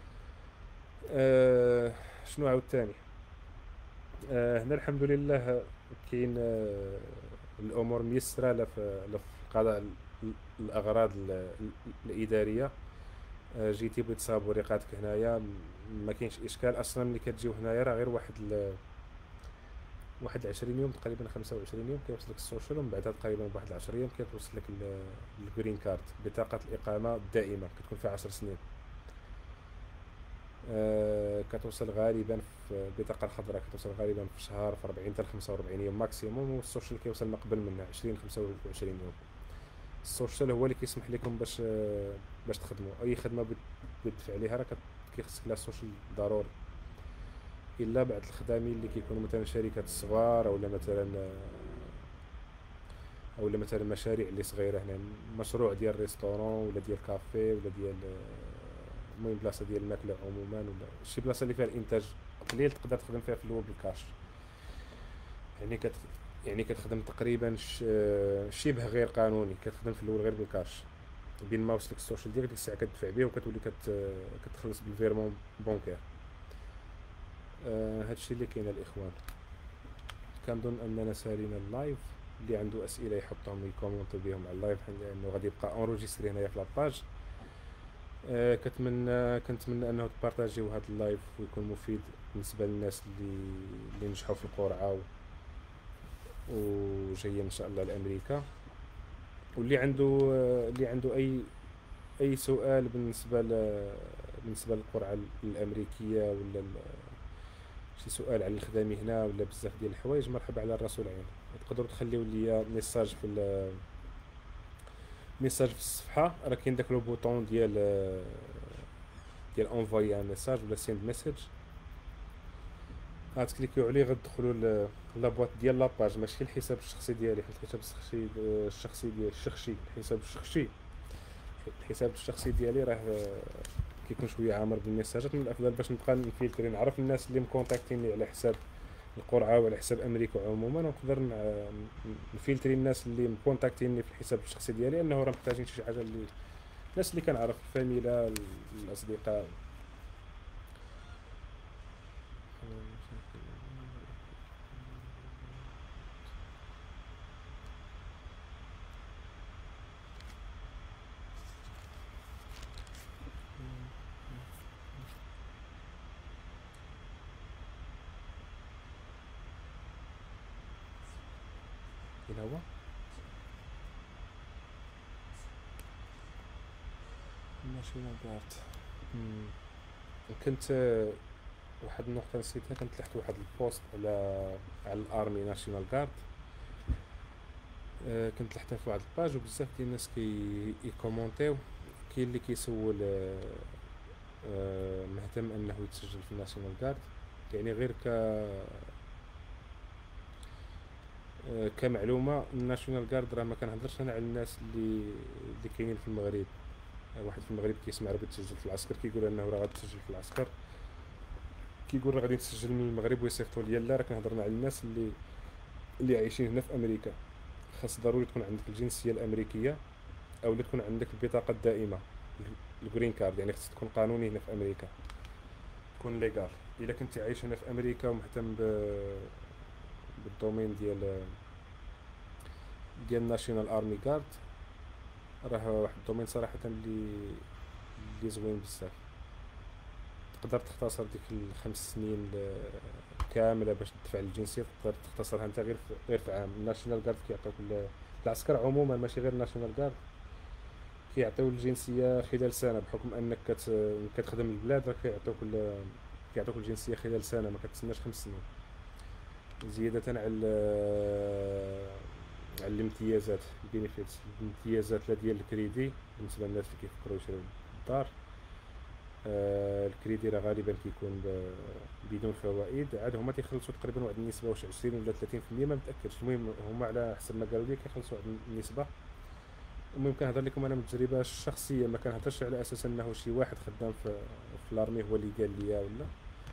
أه... شنو عاود تاني؟ أه... هنا الحمد لله كاين أه... الامور ميسره، لا في لا في قضاء ال- ال- الاغراض ال- ال- الاداريه. أه... جيتي بغيت تصاوب وريقاتك هنايا، م- ما كاينش اشكال اصلا. ملي كتجيو هنايا راه غير واحد ال... واحد عشرين يوم تقريبا، خمسة وعشرين يوم كيوصلك السوشيال، ومن بعدها تقريبا بواحد عشر ايام كتوصل لك ال- الجرين كارد، بطاقه الاقامه الدائمه، كتكون فيها عشر سنين. آه، كتوصل غالبا في البطاقة الخضراء، كتوصل غالبا في شهر، في أربعين حتى خمسة وأربعين يوم ماكسيموم. والسوشيال كيوصل ما قبل منها عشرين خمسة وعشرين يوم. السوشيال هو اللي كيسمح لكم باش آه، باش تخدموا اي خدمة بت- بتدفع عليها، راه كت- كيخصك لها السوشيال ضروري. الا بعض الخدامين اللي كيكونوا مثلا شركات صغار، او مثلا اولا مثلا مشاريع اللي صغيره هنا، مشروع ديال ريستورون ولا ديال كافي ولا ديال آه، المهم بلاصه ديال الماكله عموما، ولا شي بلاصه اللي فيها الانتاج قليل تقدر تخدم فيها في الاول بالكاش. يعني كت يعني كتخدم تقريبا ش... آه، شبه غير قانوني، كتخدم في الاول غير بالكاش، بين ما وصلك السوشيال ديالك ديك الساعه كتدفع به وكتولي كت... آه، كتخلص بالفيرمون بونكير. آه هادشي اللي كاين الاخوان. كنظن اننا سالينا اللايف، اللي عنده اسئله يحطهم يكومونتو بهم على اللايف، لانه غادي يبقى اونروجيستري هنايا في لاباج. آه كنتمنى كنتمنى انه تبارطاجيو هذا اللايف ويكون مفيد بالنسبه للناس اللي اللي نجحوا في القرعه وجايين ان شاء الله لامريكا، واللي عنده آه اللي عنده اي اي سؤال بالنسبه ل بالنسبه للقرعه الامريكيه، ولا ال- شي سؤال على الخدامي هنا ولا بزاف ديال الحوايج، مرحبا على الراس والعين. تقدروا تخليو لي ميساج في ال- ميساج في الصفحه، راه كاين داك لو بوطون ديال ديال انفوي ان ميساج ولا سيند ميساج، غتكليكيو عليه غتدخلوا ل- لابواط ديال لاباج، ماشي الحساب الشخصي ديالي، حيت الحساب الشخصي الشخصي ديال الشخصي الحساب الشخصي الحساب الشخصي ديالي راه آه، كيكون شويه عامر بالميساجات. من الافضل باش نبقى نفلتري نعرف الناس اللي مكونتاكتيني على حساب القرعه وعلى حساب امريكا عموما، ونقدر ن- نفلتري الناس اللي مكونتاكتيني في الحساب الشخصي ديالي، انه راه محتاجين شي حاجه، اللي الناس اللي كنعرف، الفاميلا، الاصدقاء. فين هو؟ ماشي نقارت. كنت آه، واحد النقطة نسيتها، كنت لحت واحد البوست على على الارمي ناشيونال جارد. آه، كنت لحتها في واحد الباج، وبزاف ديال الناس كي يكومونتيو. كاين اللي كيسول آه، آه، مهتم انه يتسجل في الناشيونال جارد، يعني غير ك آه، كمعلومة. الناشيونال جارد راه ما كنهضرش انا على الناس اللي اللي كاينين في المغرب. آه، واحد في المغرب كيسمع راه بتسجل في العسكر كيقول انه راه غتسجل في العسكر، كيقول راه غادي نتسجل من المغرب ويصيفطوا ليا. لا، راه كنهضرنا على الناس اللي اللي عايشين هنا في امريكا. خاص ضروري تكون عندك الجنسيه الامريكيه، او لا تكون عندك البطاقه الدائمه، الجرين كارد، يعني خاص تكون قانوني هنا في امريكا، تكون ليغال. الا كنت عايش هنا في امريكا ومهتم ب بالدومين ديال ديال ناشيونال ارمي جارد، راه واحد الدومين صراحه اللي اللي زوين بزاف. تقدر تختصر ديك الخمس سنين ل- كامله باش تدفع الجنسيه، تقدر تختصرها انت غير في غير في عام. الناشيونال جارد كيعطيوك ال- العسكر عموما، ماشي غير الناشيونال جارد، كيعطيو الجنسيه خلال سنه، بحكم انك كت كتخدم البلاد، راه كيعطيوك ال- كيعطيوك الجنسيه خلال سنه، ما كتسناش خمس سنين. زياده على ال- على الامتيازات، البينيفيتس، الامتيازات لا ديال الكريدي بالنسبه للناس اللي كيفكروا يشريو الدار. آه الكريدي راه غالبا كيكون ب- بدون فوائد، عاد هما تيخلصوا تقريبا واحد النسبه، واش عشرين ولا ثلاثين في المية ما متاكدش، المهم هما على حسب ما قالوا لي كيخلصوا واحد النسبه. المهم كنهضر لكم انا من التجربه الشخصيه، ما كنهضرش على اساس انه شي واحد خدام في في الارمي هو اللي قال لي ولا.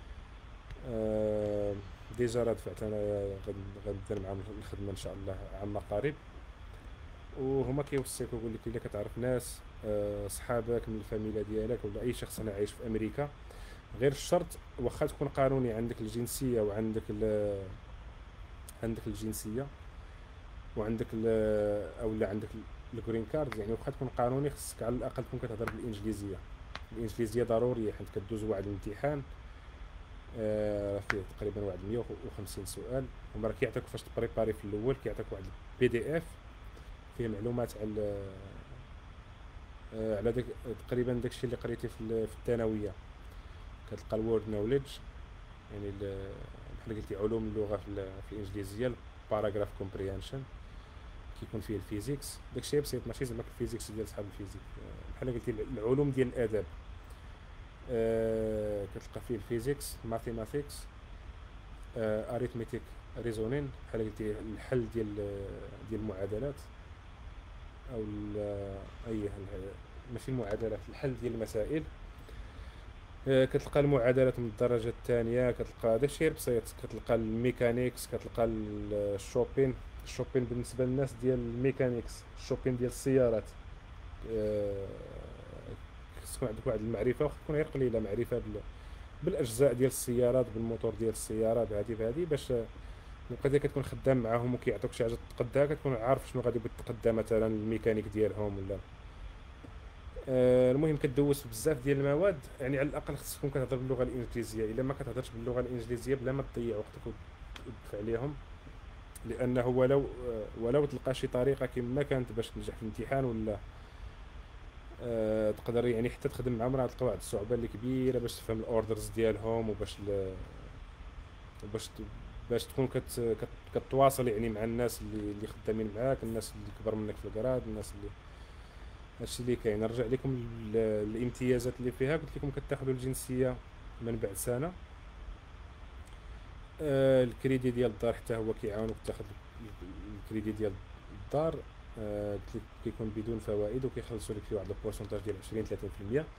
آه ديجا راه دفعت انا، غن- غندير معاهم الخدمه ان شاء الله عما قريب. وهما كيوصيوك، يقول لك الا كتعرف ناس آه، صحابك من الفاميلا ديالك ولا اي شخص انا عايش في امريكا، غير الشرط واخا تكون قانوني، عندك الجنسيه وعندك ال- عندك الجنسيه وعندك ال- او لا عندك الجرين كارد، يعني واخا تكون قانوني خصك على الاقل تكون كتهضر بالانجليزيه. الانجليزيه ضروريه، حيت كدوز واحد الامتحان آه، فيه تقريبا واحد مية وخمسين سؤال. هما راه كيعطيوك فاش تبريباري في الاول، كيعطيك واحد البي دي اف فيه معلومات على آه، على داك تقريبا داكشي اللي قريتي في ال- في الثانويه. كتلقى الوورد نوليدج، يعني ال- بحال قلتي علوم اللغه في, ال- في الانجليزيه. الباراجراف كومبريهنشن كيكون فيه الفيزيكس، داكشي بسيط، ماشي زعما الفيزيكس ديال صحاب الفيزيك. آه، بحال قلتي العلوم ديال الاداب. آه كتلقى فيه الفيزيكس، ماثيماتيكس، اريثميتيك ريزونين بحال قلتي الحل ديال ديال المعادلات، او ال- اي ال- ماشي المعادلات، الحل ديال المسائل. آه، كتلقى المعادلات من الدرجة الثانية، كتلقى داكشي غير بسيط، كتلقى الميكانيكس، كتلقى ال- الشوبين. الشوبين بالنسبة للناس ديال الميكانيكس، الشوبين ديال السيارات. آه، خص تكون عندك واحد المعرفة، واخا تكون غير قليلة، معرفة بال- بالأجزاء ديال السيارات، بالموتور ديال السيارة، بهادي بهادي، باش القضية كتكون خدام معاهم وكيعطوك شي حاجة تقدها، كتكون عارف شنو غادي تقدا مثلا الميكانيك ديالهم ولا. آه، المهم كدوز في بزاف ديال المواد، يعني على الاقل خصك تكون كتهضر باللغه الانجليزيه. الا ما كتهضرش باللغه الانجليزيه بلا ما تضيع وقتك وتدفع عليهم، لانه ولو آه، ولو تلقى شي طريقه كما كانت باش تنجح في الامتحان ولا آه، تقدر يعني حتى تخدم معاهم، راه تلقى واحد الصعوبه اللي كبيره باش تفهم الاوردرز ديالهم، وباش ل... وباش ت... باش تكون كت... كت... كتواصل يعني مع الناس اللي اللي خدامين معاك، الناس اللي كبر منك في الكراد، الناس اللي. هادشي اللي كاين. نرجع لكم ال- الامتيازات اللي فيها. قلت لكم كتاخذوا الجنسيه من بعد سنه. آه، الكريدي ديال الدار حتى هو كيعاونك تاخذ الكريدي ديال الدار. آه، قلت لك كيكون بدون فوائد، وكيخلصوا لك فيه واحد البورسونتاج ديال عشرين ثلاثين في المية.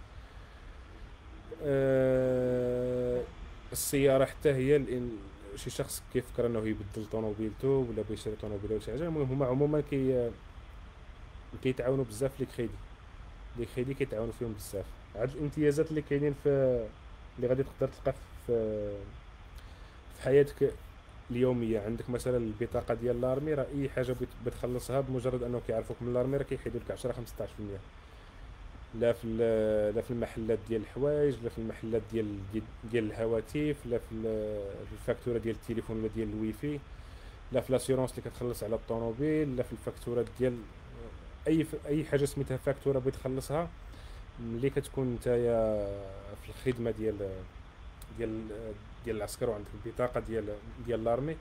آه، السياره حتى هي الإن- شي شخص كيفكر انه يبدل طوموبيلتو ولا بغى يشري طوموبيله ولا شي حاجه، المهم هما عموما كي كيتعاونوا بزاف لي كريدي. لي كريدي كيتعاونوا فيهم بزاف. هاد الامتيازات اللي كاينين في اللي غادي تقدر تلقى في في حياتك اليوميه، عندك مثلا البطاقه ديال لارمي، راه اي حاجه بت- بتخلصها بمجرد انه كيعرفوك من لارمي راه كيحيدوا لك عشرة خمسطاش في المية. لا في ال- لا في المحلات ديال الحوايج، لا في المحلات ديال ديال ديال الهواتف، لا في ال- في الفاكتوره ديال التليفون ولا ديال الويفي، لا في لاسيورونس اللي كتخلص على الطوموبيل، لا في الفاكتورات ديال اي ف- اي حاجه سميتها فاكتوره بغيت تخلصها. ملي كتكون نتايا في الخدمه ديال ديال ديال العسكر، وعندك البطاقه ديال ديال لارمي،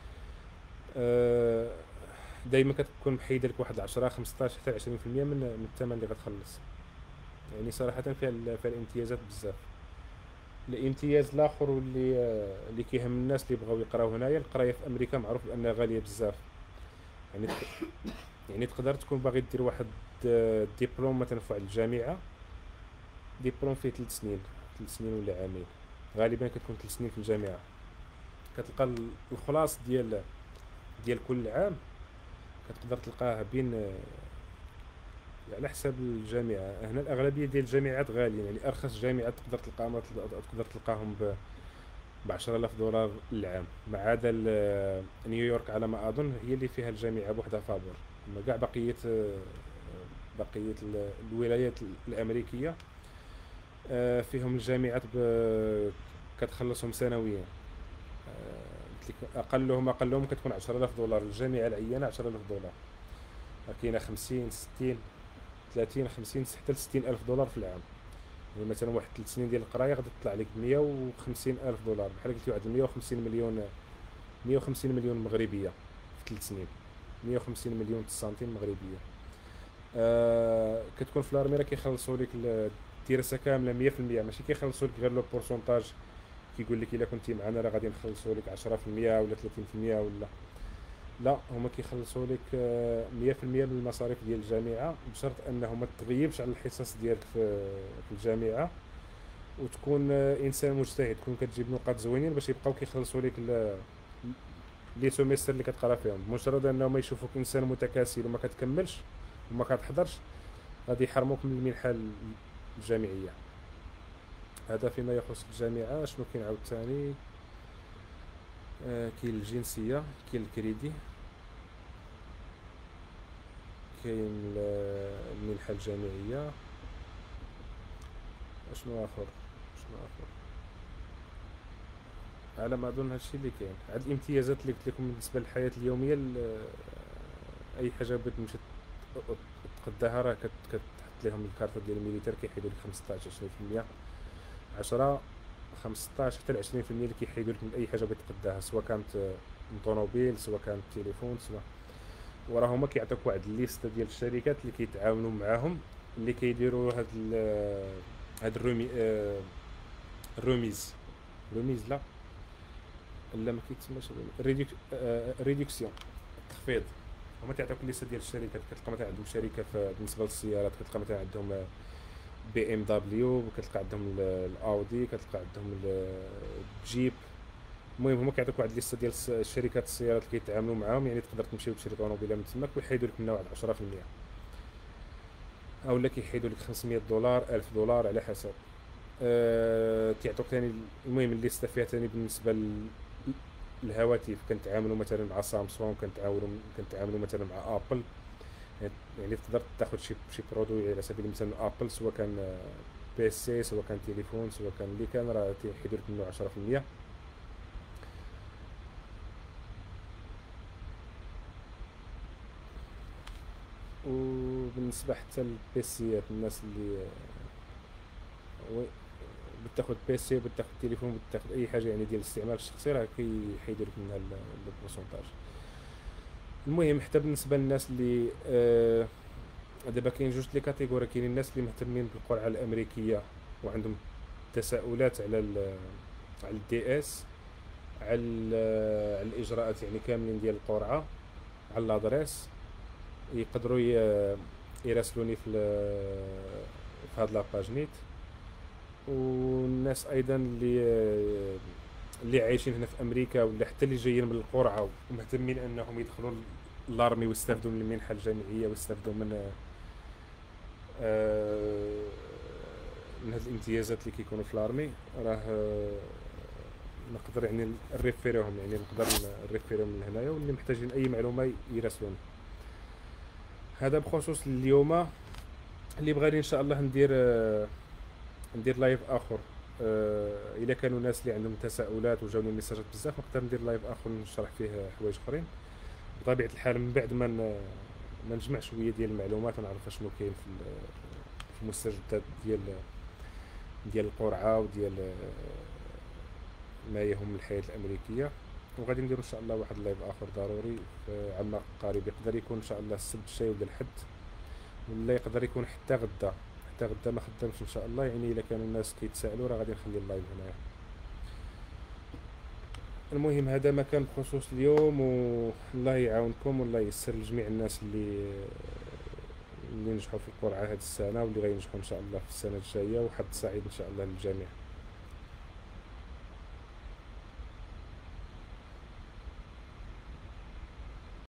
آه، دائما كتكون محيده لك واحد عشرة خمسطاش حتى عشرين في المية من من الثمن اللي غتخلص. يعني صراحه فيها ال- فيها الامتيازات بزاف. الامتياز الاخر واللي آه، اللي كيهم الناس اللي بغاو يقراو هنايا، القرايه في امريكا معروف بانها غاليه بزاف. يعني تق- يعني تقدر تكون باغي دير واحد آه، ديبلوم مثلا في واحد الجامعه. ديبلوم فيه ثلاث سنين، ثلاث سنين ولا عامين، غالبا كتكون ثلاث سنين في الجامعه. كتلقى ال- الخلاص ديال ديال كل عام كتقدر تلقاه بين آه، على حساب الجامعه. هنا الاغلبيه ديال الجامعات غاليين، يعني ارخص جامعات تقدر تلقاهم تقدر تلقاهم ب ب عشرة آلاف دولار للعام، ما عدا ال- آه، نيويورك على ما اظن هي اللي فيها الجامعه بوحدها فابور. اما كاع بقيه آه، بقيه ال- الولايات الامريكيه آه، فيهم الجامعات ب- كتخلصهم سنويا. آه، قلت لك اقلهم اقلهم كتكون عشرة آلاف دولار الجامعه العيانه، عشرة آلاف دولار. كاينه خمسين ستين ثلاثين خمسين حتى ل ستين الف دولار في العام. يعني مثلا واحد ثلاث سنين ديال القرايه غادي تطلع لك مية وخمسين الف دولار، بحال قلتي واحد مية وخمسين مليون، مية وخمسين مليون مغربيه في ثلاث سنين، مية وخمسين مليون سنتيم مغربيه. آه كتكون في لارمي راه كيخلصوا لك ال- الدراسه كامله مية في المية، ماشي كيخلصوا لك غير لو بورسونتاج. كيقول لك الا كنتي معنا راه غادي نخلصوا لك عشرة في المية ولا ثلاثين في المية ولا. لا، هما كيخلصوا لك آه، مية في المية من المصاريف ديال الجامعه، بشرط انه ما تغيبش على الحصص ديالك في في الجامعه، وتكون آه، انسان مجتهد، تكون كتجيب نقاط زوينين باش يبقاو كيخلصوا لك ال- لي سوميستر اللي كتقرا فيهم. بمجرد انهم يشوفوك انسان متكاسل وما كتكملش وما كتحضرش، غادي يحرموك من المنحه الجامعيه. هذا فيما يخص الجامعه. شنو كاين عاوتاني؟ آه كاين الجنسيه، كاين الكريدي، كاين ال- المنحه الجامعيه. شنو اخر؟ شنو اخر؟ على ما اظن هادشي اللي كاين. هاد الامتيازات اللي قلت لكم بالنسبه للحياه اليوميه، ل- اي حاجه بغيت تمشي ت- تقداها راه كت- كتحط لهم الكارت ديال الميليتير، كيحيدوا لك خمسطاش عشرين في المية، عشرة خمسطاش حتى ل عشرين في المية اللي كيحيدوا لك من اي حاجه بغيت تقداها، سواء كانت آه، من طوموبيل، سواء كانت تليفون، سواء. وراه هما كيعطوك واحد الليست ديال الشركات اللي كيتعاونوا معاهم، اللي كيديروا هاد ال- هاد الرومي آه، الروميز. روميز لا، لا ما كيتسماش ريديك ريديكسيون، التخفيض. هما تيعطيوك الليسته ديال الشركات، كتلقى مثلا عندهم شركه في بالنسبه للسيارات، كتلقى مثلا عندهم بي ام دبليو، كتلقى عندهم ال- الاودي، كتلقى عندهم ال- الجيب. المهم هما كيعطيوك واحد الليسته ديال الس- الشركات السيارات اللي كيتعاملوا معاهم، يعني تقدر تمشي وتشري طوموبيله من تماك ويحيدوا لك منها واحد عشرة في المية، اولا كيحيدوا لك خمسمية دولار ألف دولار على حسب. أه تيعطوك ثاني. المهم الليسته فيها ثاني بالنسبه لل- الهواتف، كنتعاملوا مثلا مع سامسونج، كنتعاملوا كنتعاملوا مثلا مع ابل. يعني تقدر تاخذ شي شي برودوي على سبيل المثال من ابل، سواء كان آه، بي سي، سواء كان تليفون، سواء كان اللي كان، راه تيحيدوا لك منه عشرة في المية. وبالنسبه حتى للبيسيات، الناس اللي آه، وي- بتاخذ بيسي، بتاخذ تليفون، بتاخذ اي حاجه يعني ديال الاستعمال الشخصي، راه كيحيدوا لك منها ال- البورسونتاج. المهم حتى بالنسبه للناس اللي آه، دابا كاين جوج لي كاتيجوري. كاين الناس اللي مهتمين بالقرعه الامريكيه وعندهم تساؤلات على ال على الدي اس، على ال- على الاجراءات يعني كاملين ديال القرعه، على لادريس. يقدروا ي- يراسلوني في ال- في هاد لاباج نيت. والناس ايضا اللي اللي عايشين هنا في امريكا، ولا حتى اللي جايين من القرعه ومهتمين انهم يدخلوا لارمي ويستافدوا من المنحه الجامعيه ويستافدوا من آه، من هاد الامتيازات اللي كيكونوا في لارمي، راه آه، نقدر يعني نريفيريهم، يعني نقدر نريفيريهم من هنايا، واللي محتاجين اي معلومه يراسلوني. هذا بخصوص اليوم. اللي بغاني ان شاء الله ندير آه، ندير لايف اخر. آه، الا كانوا ناس اللي عندهم تساؤلات وجاوني ميساجات بزاف، نقدر ندير لايف اخر نشرح فيه حوايج اخرين بطبيعه الحال، من بعد ما ن- ما نجمع شويه ديال المعلومات ونعرف شنو كاين في ال- في المستجدات ديال ديال القرعه وديال ما يهم الحياه الامريكيه. وغادي ندير ان شاء الله واحد اللايف اخر ضروري في عما قريب، يقدر يكون ان شاء الله السبت الجاي ولا الحد، ولا يقدر يكون حتى غدا. حتى غدا ما خدامش ان شاء الله، يعني الا كانوا الناس كيتسائلوا راه غادي نخلي اللايف هنايا. المهم هذا ما كان بخصوص اليوم، والله يعاونكم والله ييسر لجميع الناس اللي اللي نجحوا في القرعه هذه السنه، واللي غينجحوا ان شاء الله في السنه الجايه، وحظ سعيد ان شاء الله للجميع.